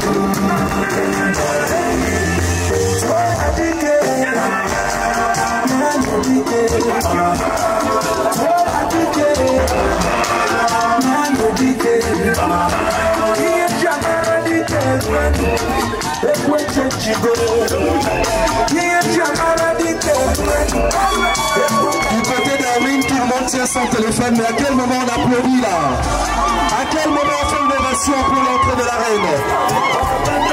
Du côté d'Armin, tout le monde tient son téléphone, mais à quel moment on applaudit là? À quel moment on fait une ovation pour l'entrée de la reine?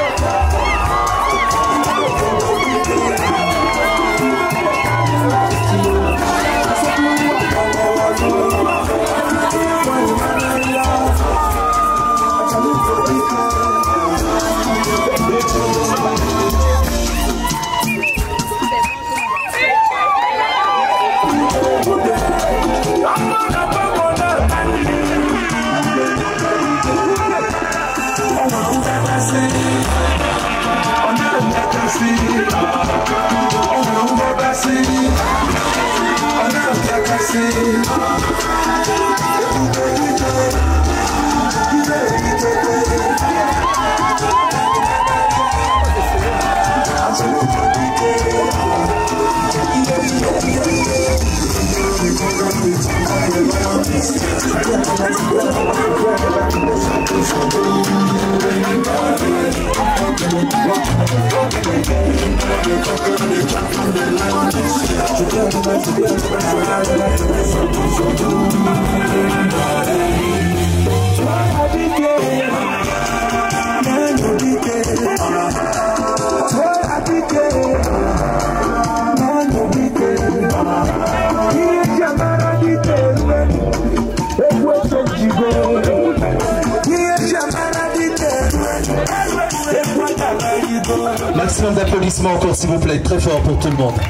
Maximum d'applaudissements encore s'il vous plaît, très fort pour tout le monde.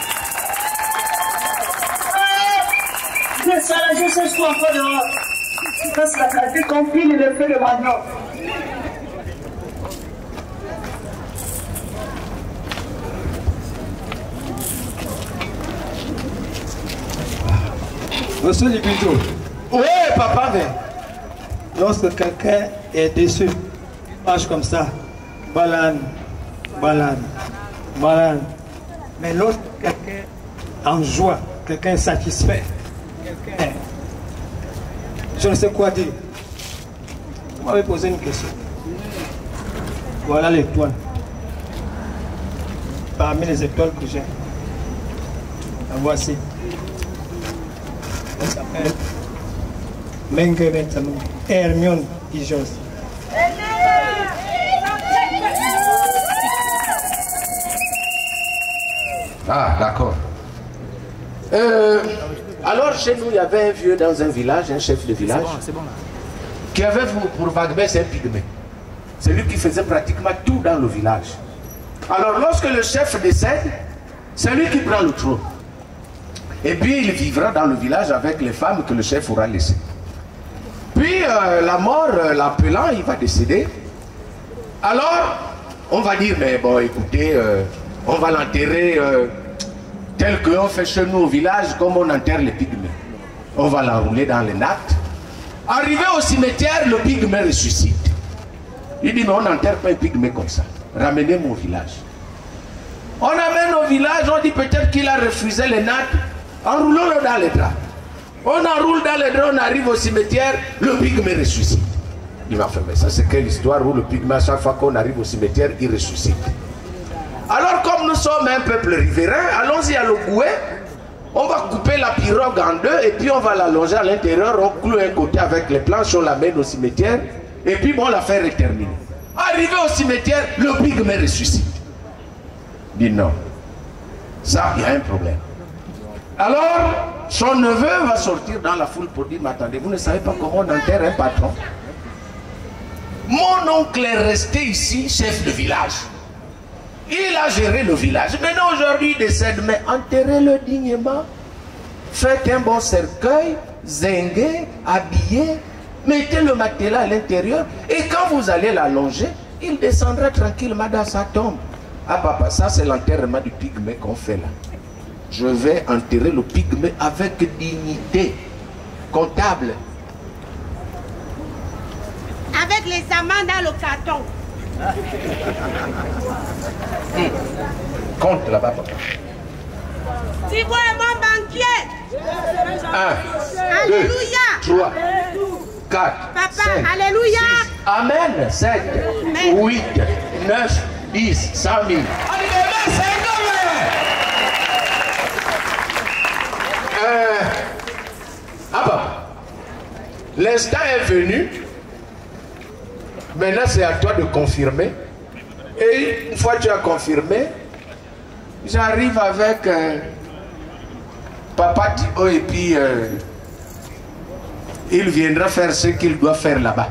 C'est ça, je cherche quoi encore dehors. Parce que ça fait compris le feu de maintenant. Monsieur Lipito, Oui, papa, mais lorsque quelqu'un est déçu, il marche comme ça. Balane, balane, balane. Mais lorsque quelqu'un est en joie, quelqu'un est satisfait, quelqu'un, je ne sais quoi dire. Vous m'avez posé une question. Voilà l'étoile. Parmi les étoiles que j'ai, la voici. Elle s'appelle Mengele Tsamou, Hermione Dijos. Ah, d'accord. Euh, alors, chez nous, il y avait un vieux dans un village, un chef de village, bon, bon, qui avait pour vaguement un pygmée. C'est lui qui faisait pratiquement tout dans le village. Alors, lorsque le chef décède, c'est lui qui prend le trône. Et puis, il vivra dans le village avec les femmes que le chef aura laissées. Puis, euh, la mort, euh, l'appelant, il va décéder. Alors, on va dire, mais bon, écoutez, euh, on va l'enterrer euh, tel qu'on fait chez nous au village, comme on enterre les pygmées. On va l'enrouler dans les nattes. Arrivé au cimetière, le pygmée ressuscite. Il dit, mais on n'enterre pas un pygmée comme ça. Ramenez-moi au village. On amène au village, on dit peut-être qu'il a refusé les nattes. Enroulons-le dans les draps. On enroule dans les draps, on arrive au cimetière, le pygmée ressuscite. Il m'a fait, mais ça c'est quelle histoire où le pygmée, à chaque fois qu'on arrive au cimetière, il ressuscite. Alors comme nous sommes un peuple riverain, allons-y à l'Ogoué, on va couper la pirogue en deux et puis on va l'allonger à l'intérieur, on cloue un côté avec les planches, on l'amène au cimetière et puis bon, l'affaire est terminée. Arrivé au cimetière, le pygmée ressuscite. Il dit non, ça, il y a un problème. Alors, son neveu va sortir dans la foule pour dire, mais attendez, vous ne savez pas comment on enterre un patron? Mon oncle est resté ici, chef de village. Il a géré le village. Maintenant, aujourd'hui, il décède, mais enterrez-le dignement. Faites un bon cercueil, zinguez, habillez, mettez le matelas à l'intérieur, et quand vous allez l'allonger, il descendra tranquillement dans sa tombe. Ah papa, ça c'est l'enterrement du pygmée qu'on fait là. Je vais enterrer le pygmée avec dignité, comptable. Avec les amants dans le carton. Hum. Compte là-bas, papa. Tu vois mon banquier. Un, deux, Alléluia. trois, quatre, Papa, cinq, alléluia. six, amen, sept, huit, neuf, dix, cent mille. Euh, ah papa, l'instant est venu. Maintenant, c'est à toi de confirmer. Et une fois que tu as confirmé, j'arrive avec euh, Papa Thibaut et puis euh, il viendra faire ce qu'il doit faire là-bas.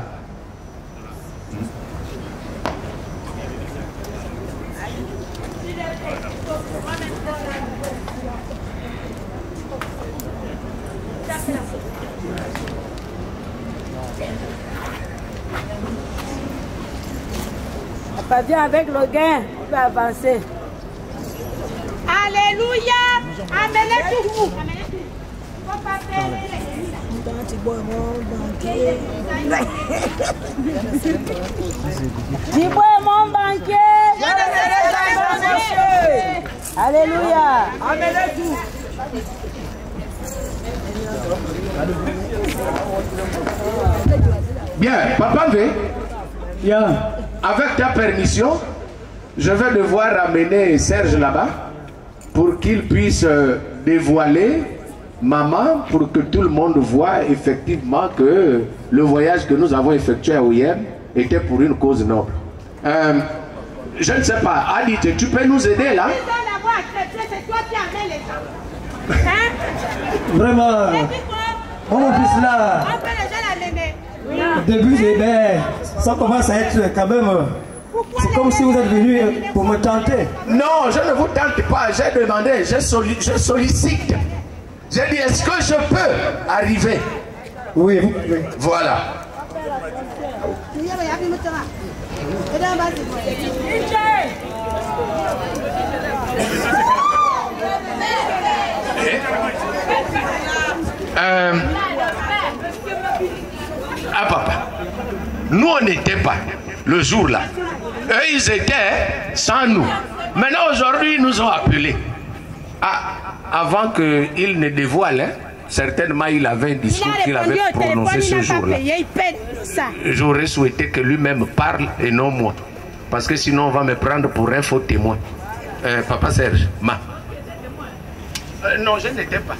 Pas bien avec le gain, on peut avancer. Alléluia. Amenez tout vous. Dis-moi mon banquier. Alléluia. Amenez tout. Bien, Papa V. Bien. Avec ta permission, je vais devoir amener Serge là-bas pour qu'il puisse dévoiler maman, pour que tout le monde voit effectivement que le voyage que nous avons effectué à O I M était pour une cause noble. Euh, je ne sais pas, Adite, tu peux nous aider là? C'est toi qui amènes les gens. Hein? Vraiment, mon fils là, On peut déjà l'amener. au début, ben, ça commence à être quand même... C'est comme si vous êtes venu pour me tenter. Non, je ne vous tente pas. J'ai demandé, je, solli je sollicite. J'ai dit, est-ce que je peux arriver? Oui, vous pouvez. Voilà. Euh, Nous, on n'était pas le jour-là. Eux, ils étaient sans nous. Maintenant, aujourd'hui, ils nous ont appelés. Ah, avant qu'ils ne dévoilent, hein, certainement, il avait un discours qu'il avait prononcé ce jour-là. J'aurais souhaité que lui-même parle et non moi. Parce que sinon, on va me prendre pour un faux témoin. Euh, Papa Serge, ma. Euh, non, je n'étais pas.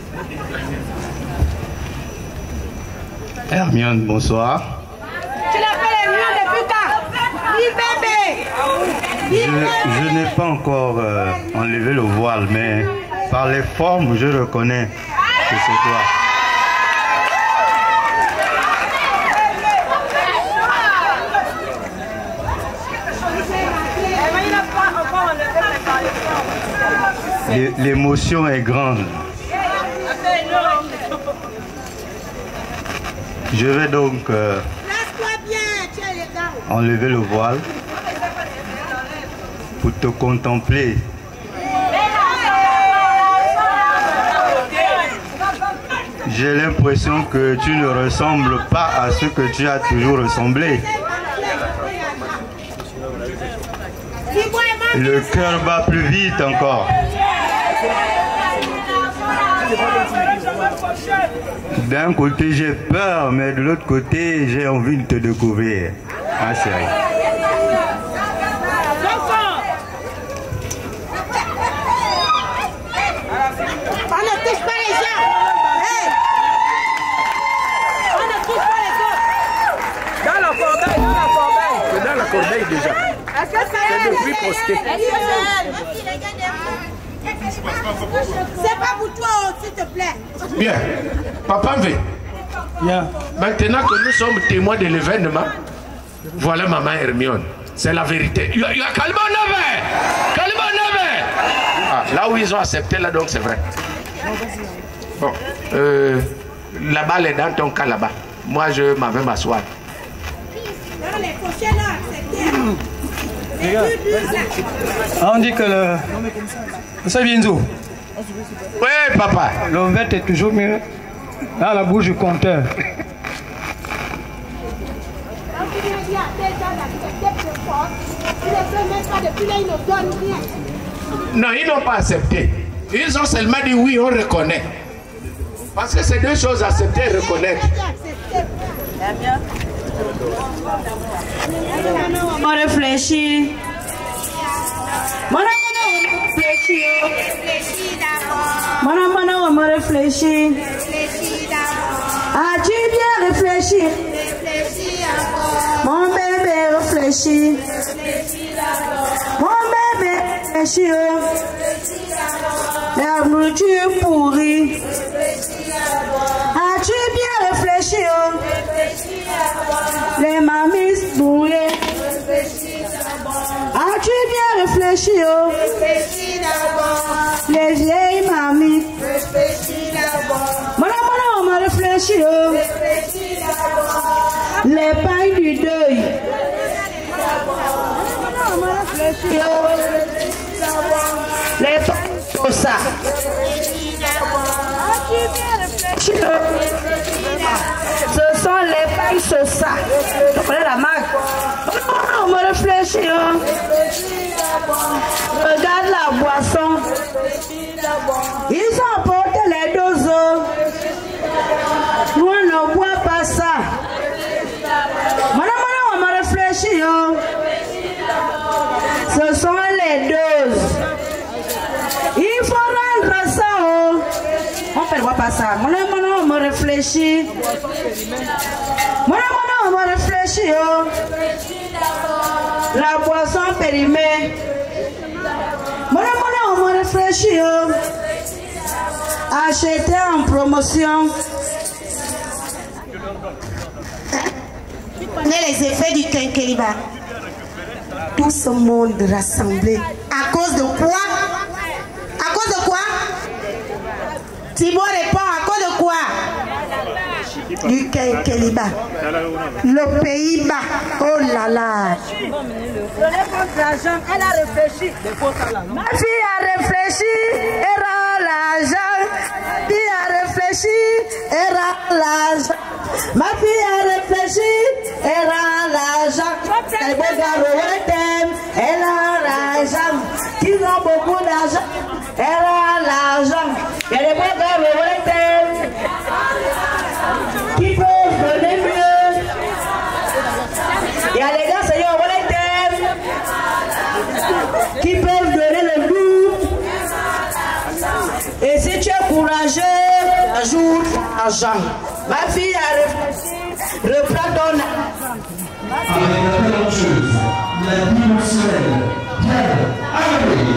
Hermione, bonsoir. Tu l'appelles Hermione depuis quand? Dis bébé. Je, je n'ai pas encore euh, enlevé le voile, mais par les formes, je reconnais que c'est toi. L'émotion est grande. Je vais donc euh, enlever le voile pour te contempler. J'ai l'impression que tu ne ressembles pas à ce que tu as toujours ressemblé. Le cœur bat plus vite encore. D'un côté j'ai peur, mais de l'autre côté j'ai envie de te découvrir, ma chérie. On ne touche pas les gens. Hey. On ne touche pas les gens. Dans la corbeille, dans la corbeille. C'est dans la corbeille déjà. C'est depuis posté. C'est pas pour toi, s'il te plaît. Bien. Papa V. Bien. Maintenant que nous sommes témoins de l'événement, voilà maman Hermione. C'est la vérité. Il y a, il y a Kalima Nave. Kalima Nave. Ah, là où ils ont accepté, là donc c'est vrai. Bon. Euh, la balle est dans ton cas là-bas. Moi je m'en vais m'asseoir. Non, les prochains l'ont accepté. On dit que le... C'est Binzou. Oui, papa. L'omelette est toujours mieux dans la bouche du compteur. Non, ils n'ont pas accepté. Ils ont seulement dit oui, on reconnaît. Parce que c'est deux choses, accepter et reconnaître. On réfléchit. Mon amour, on me réfléchit. As-tu bien réfléchi? Mon bébé réfléchit. Mon bébé réfléchit. La nourriture pourrie. As-tu bien réfléchi? Les mamies bourrées. As-tu bien réfléchi? Les vieilles mamies. Mon amour, on m'a réfléchi. Les pailles du deuil. On m'a réfléchi. Les pailles de ça. Ce sont les pailles Sosa. Vous connaissez la marque? On me réfléchit. Regarde la boisson. Ils ont apporté les doses. Nous on ne boit pas ça. Madame, on me réfléchit. Ce sont les doses. Il faut rendre ça. On ne voit pas ça. Mon amour, on me réfléchit. Mon amour, on me réfléchit. La boisson périmée. Mon amour, on me réfléchit. Acheter en promotion. Tu connais les effets du quinquilibre. Tout ce monde rassemblé. À cause de quoi? À cause de quoi? Thibaut répond, à cause de quoi? Du quinquilibre. Le Pays-Bas. Oh là là. Elle a réfléchi. Ma fille a réfléchi. Elle a l'argent. Ma fille a réfléchi. Elle a l'argent. Ma fille a réfléchi. Elle a l'argent. Les beaux gars, on t'aime. Elle a l'argent. Ils ont beaucoup d'argent. Elle a l'argent. Il y a des beaux gars, on t'aime. Qui peuvent donner mieux. Il y a des gars, Seigneur, on t'aime. Qui peuvent donner le goût. Et si tu es courageux, ajoute l'argent. Ma fille a réfléchi. Reprends ton argent. Avec la très grande chose, la dimensionnelle. Bien, allez.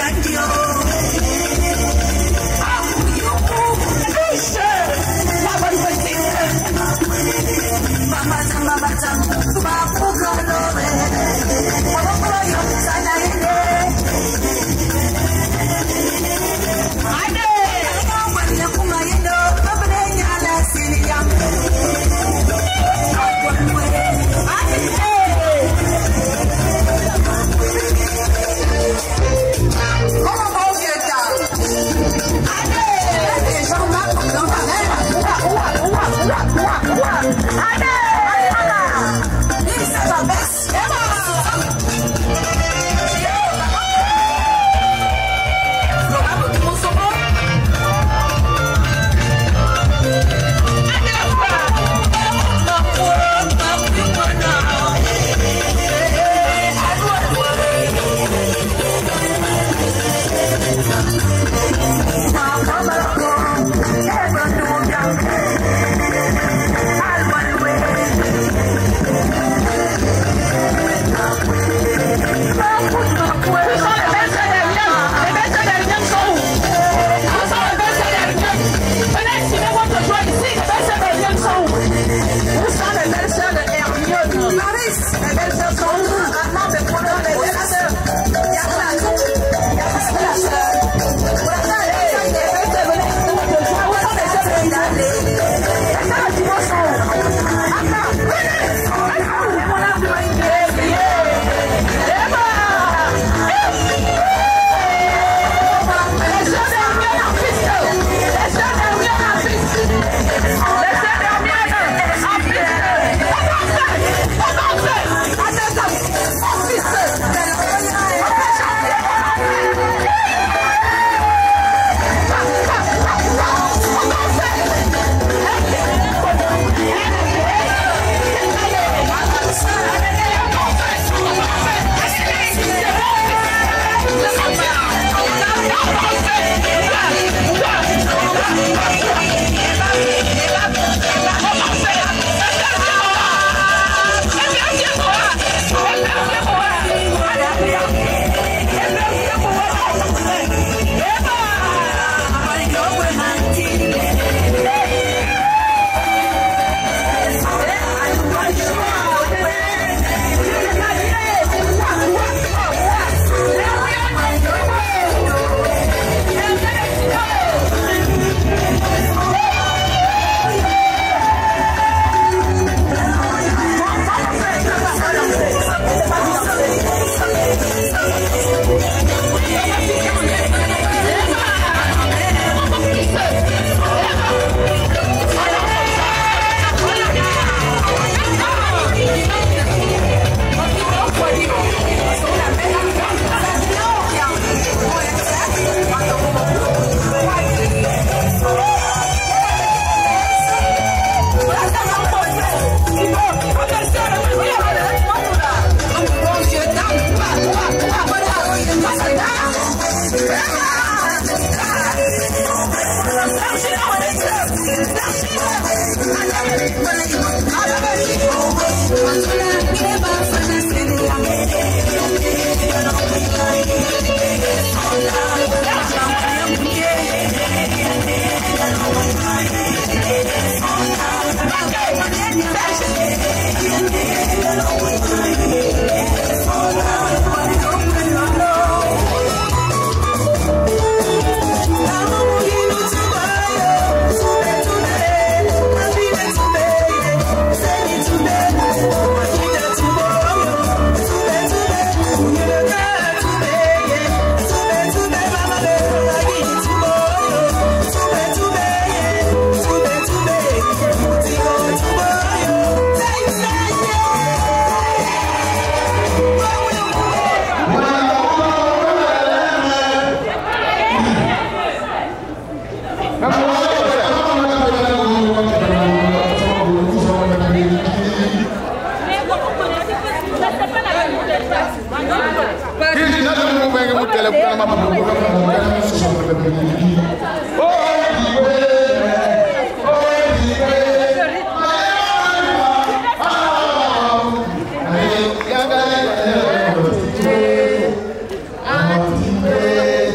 Amen.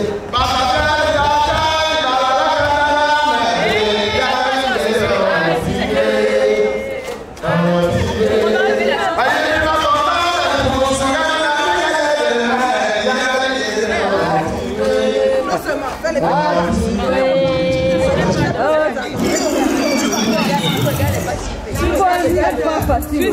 c'est pas facile.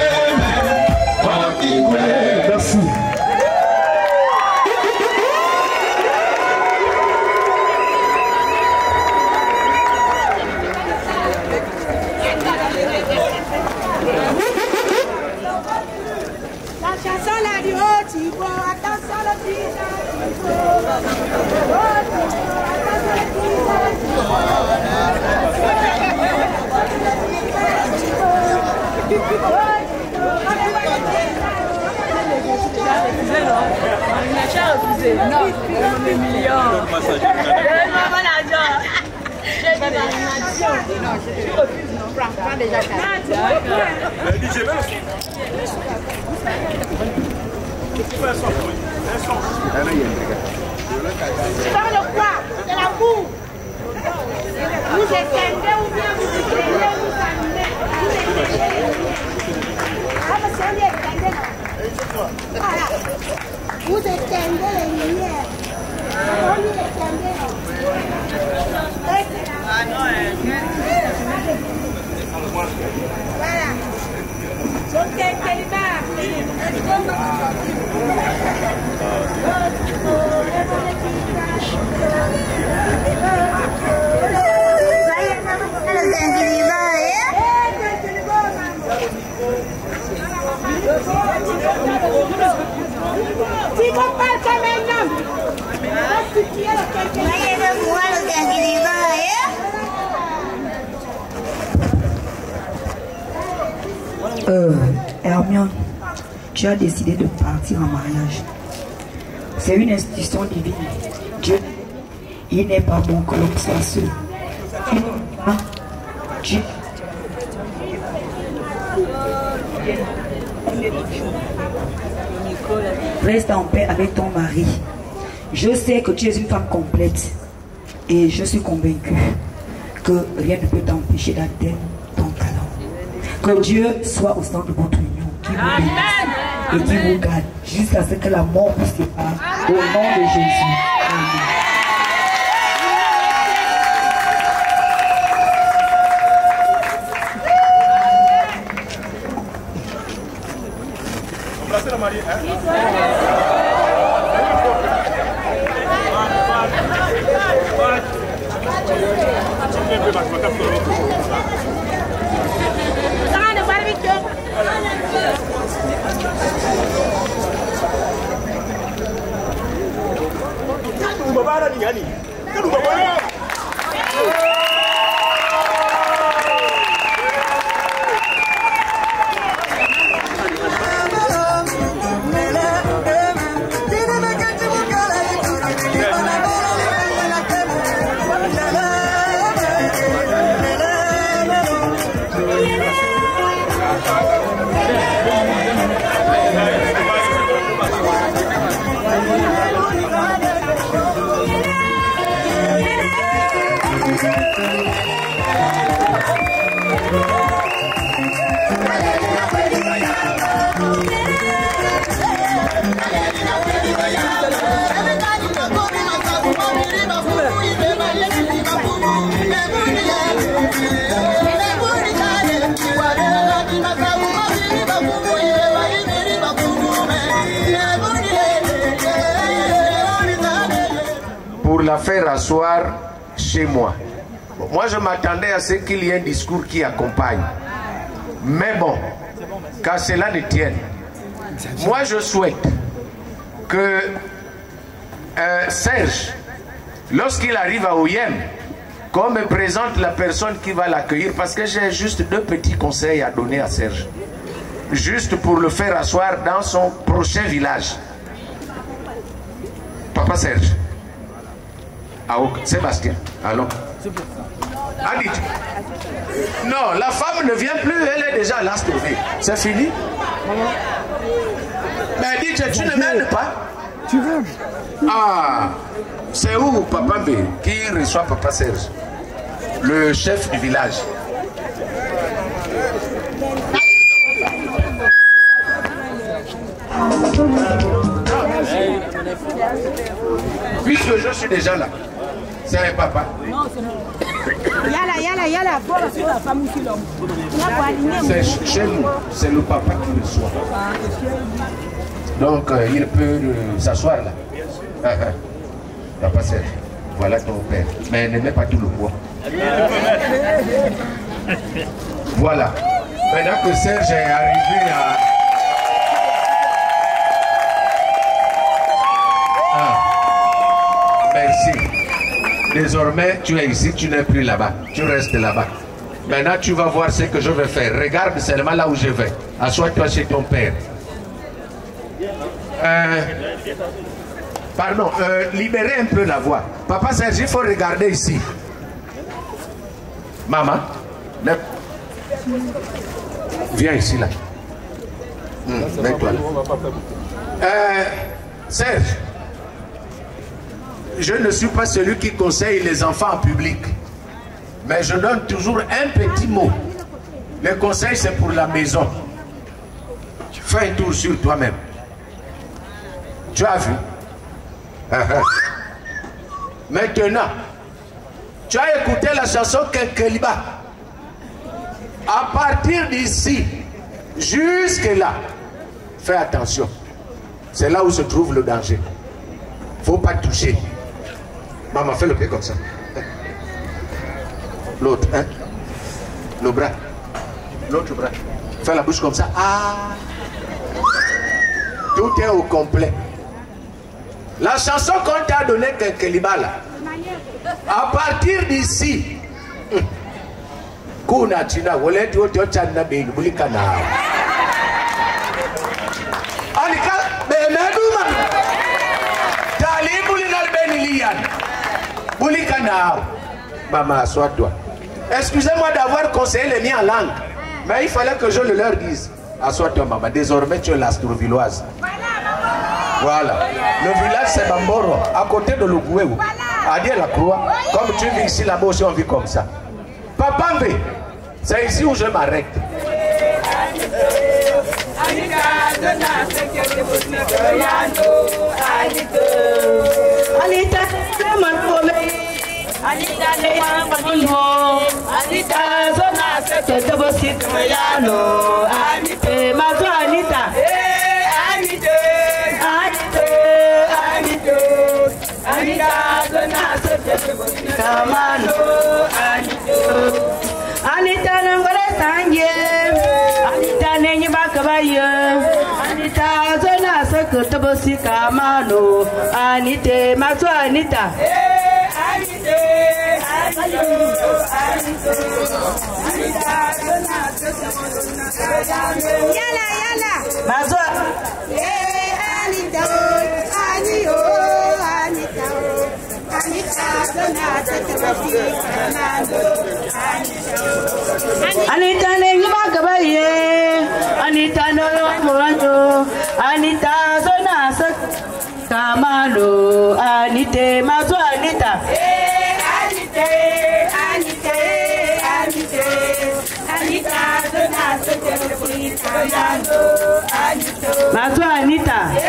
Merci. Thibaut, attention le visage. Dans le quoi? C'est la boue. Vous étendez ou bien vous étendez, vous amenez. Vous étendez. Ah, parce qu'on est étendé là. Voilà. Vous étendez les lumières. On y étendez là. Ah non, voilà. Donc, quel Si vous parlez comme un homme, Euh, Hermione, tu as décidé de partir en mariage. C'est une institution divine. Dieu, il n'est pas bon que l'homme soit seul. Hein? Dieu. Reste en paix avec ton mari. Je sais que tu es une femme complète et je suis convaincue que rien ne peut t'empêcher d'atteindre ton talent. Que Dieu soit au centre de votre union, qui vous bénisse et qui vous garde jusqu'à ce que la mort vous sépare. Au nom de Jésus. Amen. Embrassez la mariée, hein? Pour la faire asseoir chez moi. Bon, moi, je m'attendais à ce qu'il y ait un discours qui accompagne. Mais bon, qu'à cela ne tienne. Moi, je souhaite que euh, Serge, lorsqu'il arrive à Oyem, qu'on me présente la personne qui va l'accueillir, parce que j'ai juste deux petits conseils à donner à Serge. Juste pour le faire asseoir dans son prochain village. Papa Serge. Ah, ok. Sébastien, allons. Adit. Non, la femme ne vient plus, elle est déjà là, c'est fini. Mais dit, tu ne m'aides pas. Tu veux? Ah, c'est où Papa B qui reçoit Papa Serge, le chef du village? Puisque je suis déjà là, c'est un papa. Yala, yala, yala, c'est chez nous, c'est le papa qui reçoit. Donc euh, il peut euh, s'asseoir là. Ah, ah. Papa Serge, voilà ton père. Mais ne mets pas tout le poids. Voilà. Maintenant que Serge est arrivé à... Désormais, tu es ici, tu n'es plus là-bas. Tu restes là-bas. Maintenant, tu vas voir ce que je vais faire. Regarde seulement là où je vais. Assois-toi chez ton père. Euh, pardon, euh, libérez un peu la voix. Papa Serge, il faut regarder ici. Maman, le... viens ici là. Hum, mets-toi là. Euh, Serge, je ne suis pas celui qui conseille les enfants en public, mais je donne toujours un petit mot. Le conseil, c'est pour la maison. Fais un tour sur toi-même. Tu as vu? Maintenant, tu as écouté la chanson Kenkeliba. À partir d'ici, jusque là, fais attention. C'est là où se trouve le danger. Faut pas toucher. Maman, fais le pied comme ça. L'autre, hein? Le bras. L'autre bras. Fais la bouche comme ça. Ah! Tout est au complet. La chanson qu'on t'a donnée, Kenkeliba, là. À partir d'ici, Kuna China, Woleti Otiochan Nabil, Bulikana. Alika, Benaduma. Tali Bulinal Benilian. Bulikana. Maman, assois-toi. Excusez-moi d'avoir conseillé les miens en langue, mais il fallait que je le leur dise. Assois-toi, maman. Désormais, tu es l'astrovilloise. Voilà. Le village, c'est Bamboro, à côté de l'Ougouéou. À dire la croix. Comme tu vis ici, là-bas aussi, on vit comme ça. Papa Mbe, c'est ici où je m'arrête. Anita ne mambo, Anita zona sete dobo sitmayano, Anita mazo Anita, Anita, Anita, Anita, Anita zona sete dobo sitmayano, Anita, Anita nangole sanje, Anita ne nyibakabaye, Anita zona sete dobo sitmayano, Anita mazo Anita. Yala yala. Mazo. Eh Anita, Anio, Anita, Anita, Donata, Tabafi, Anita. Anita ne nyibakabaye, Anita no yomuranjo, Anita zonasa kamalo, Anita mazo Anita. Mazo Anita.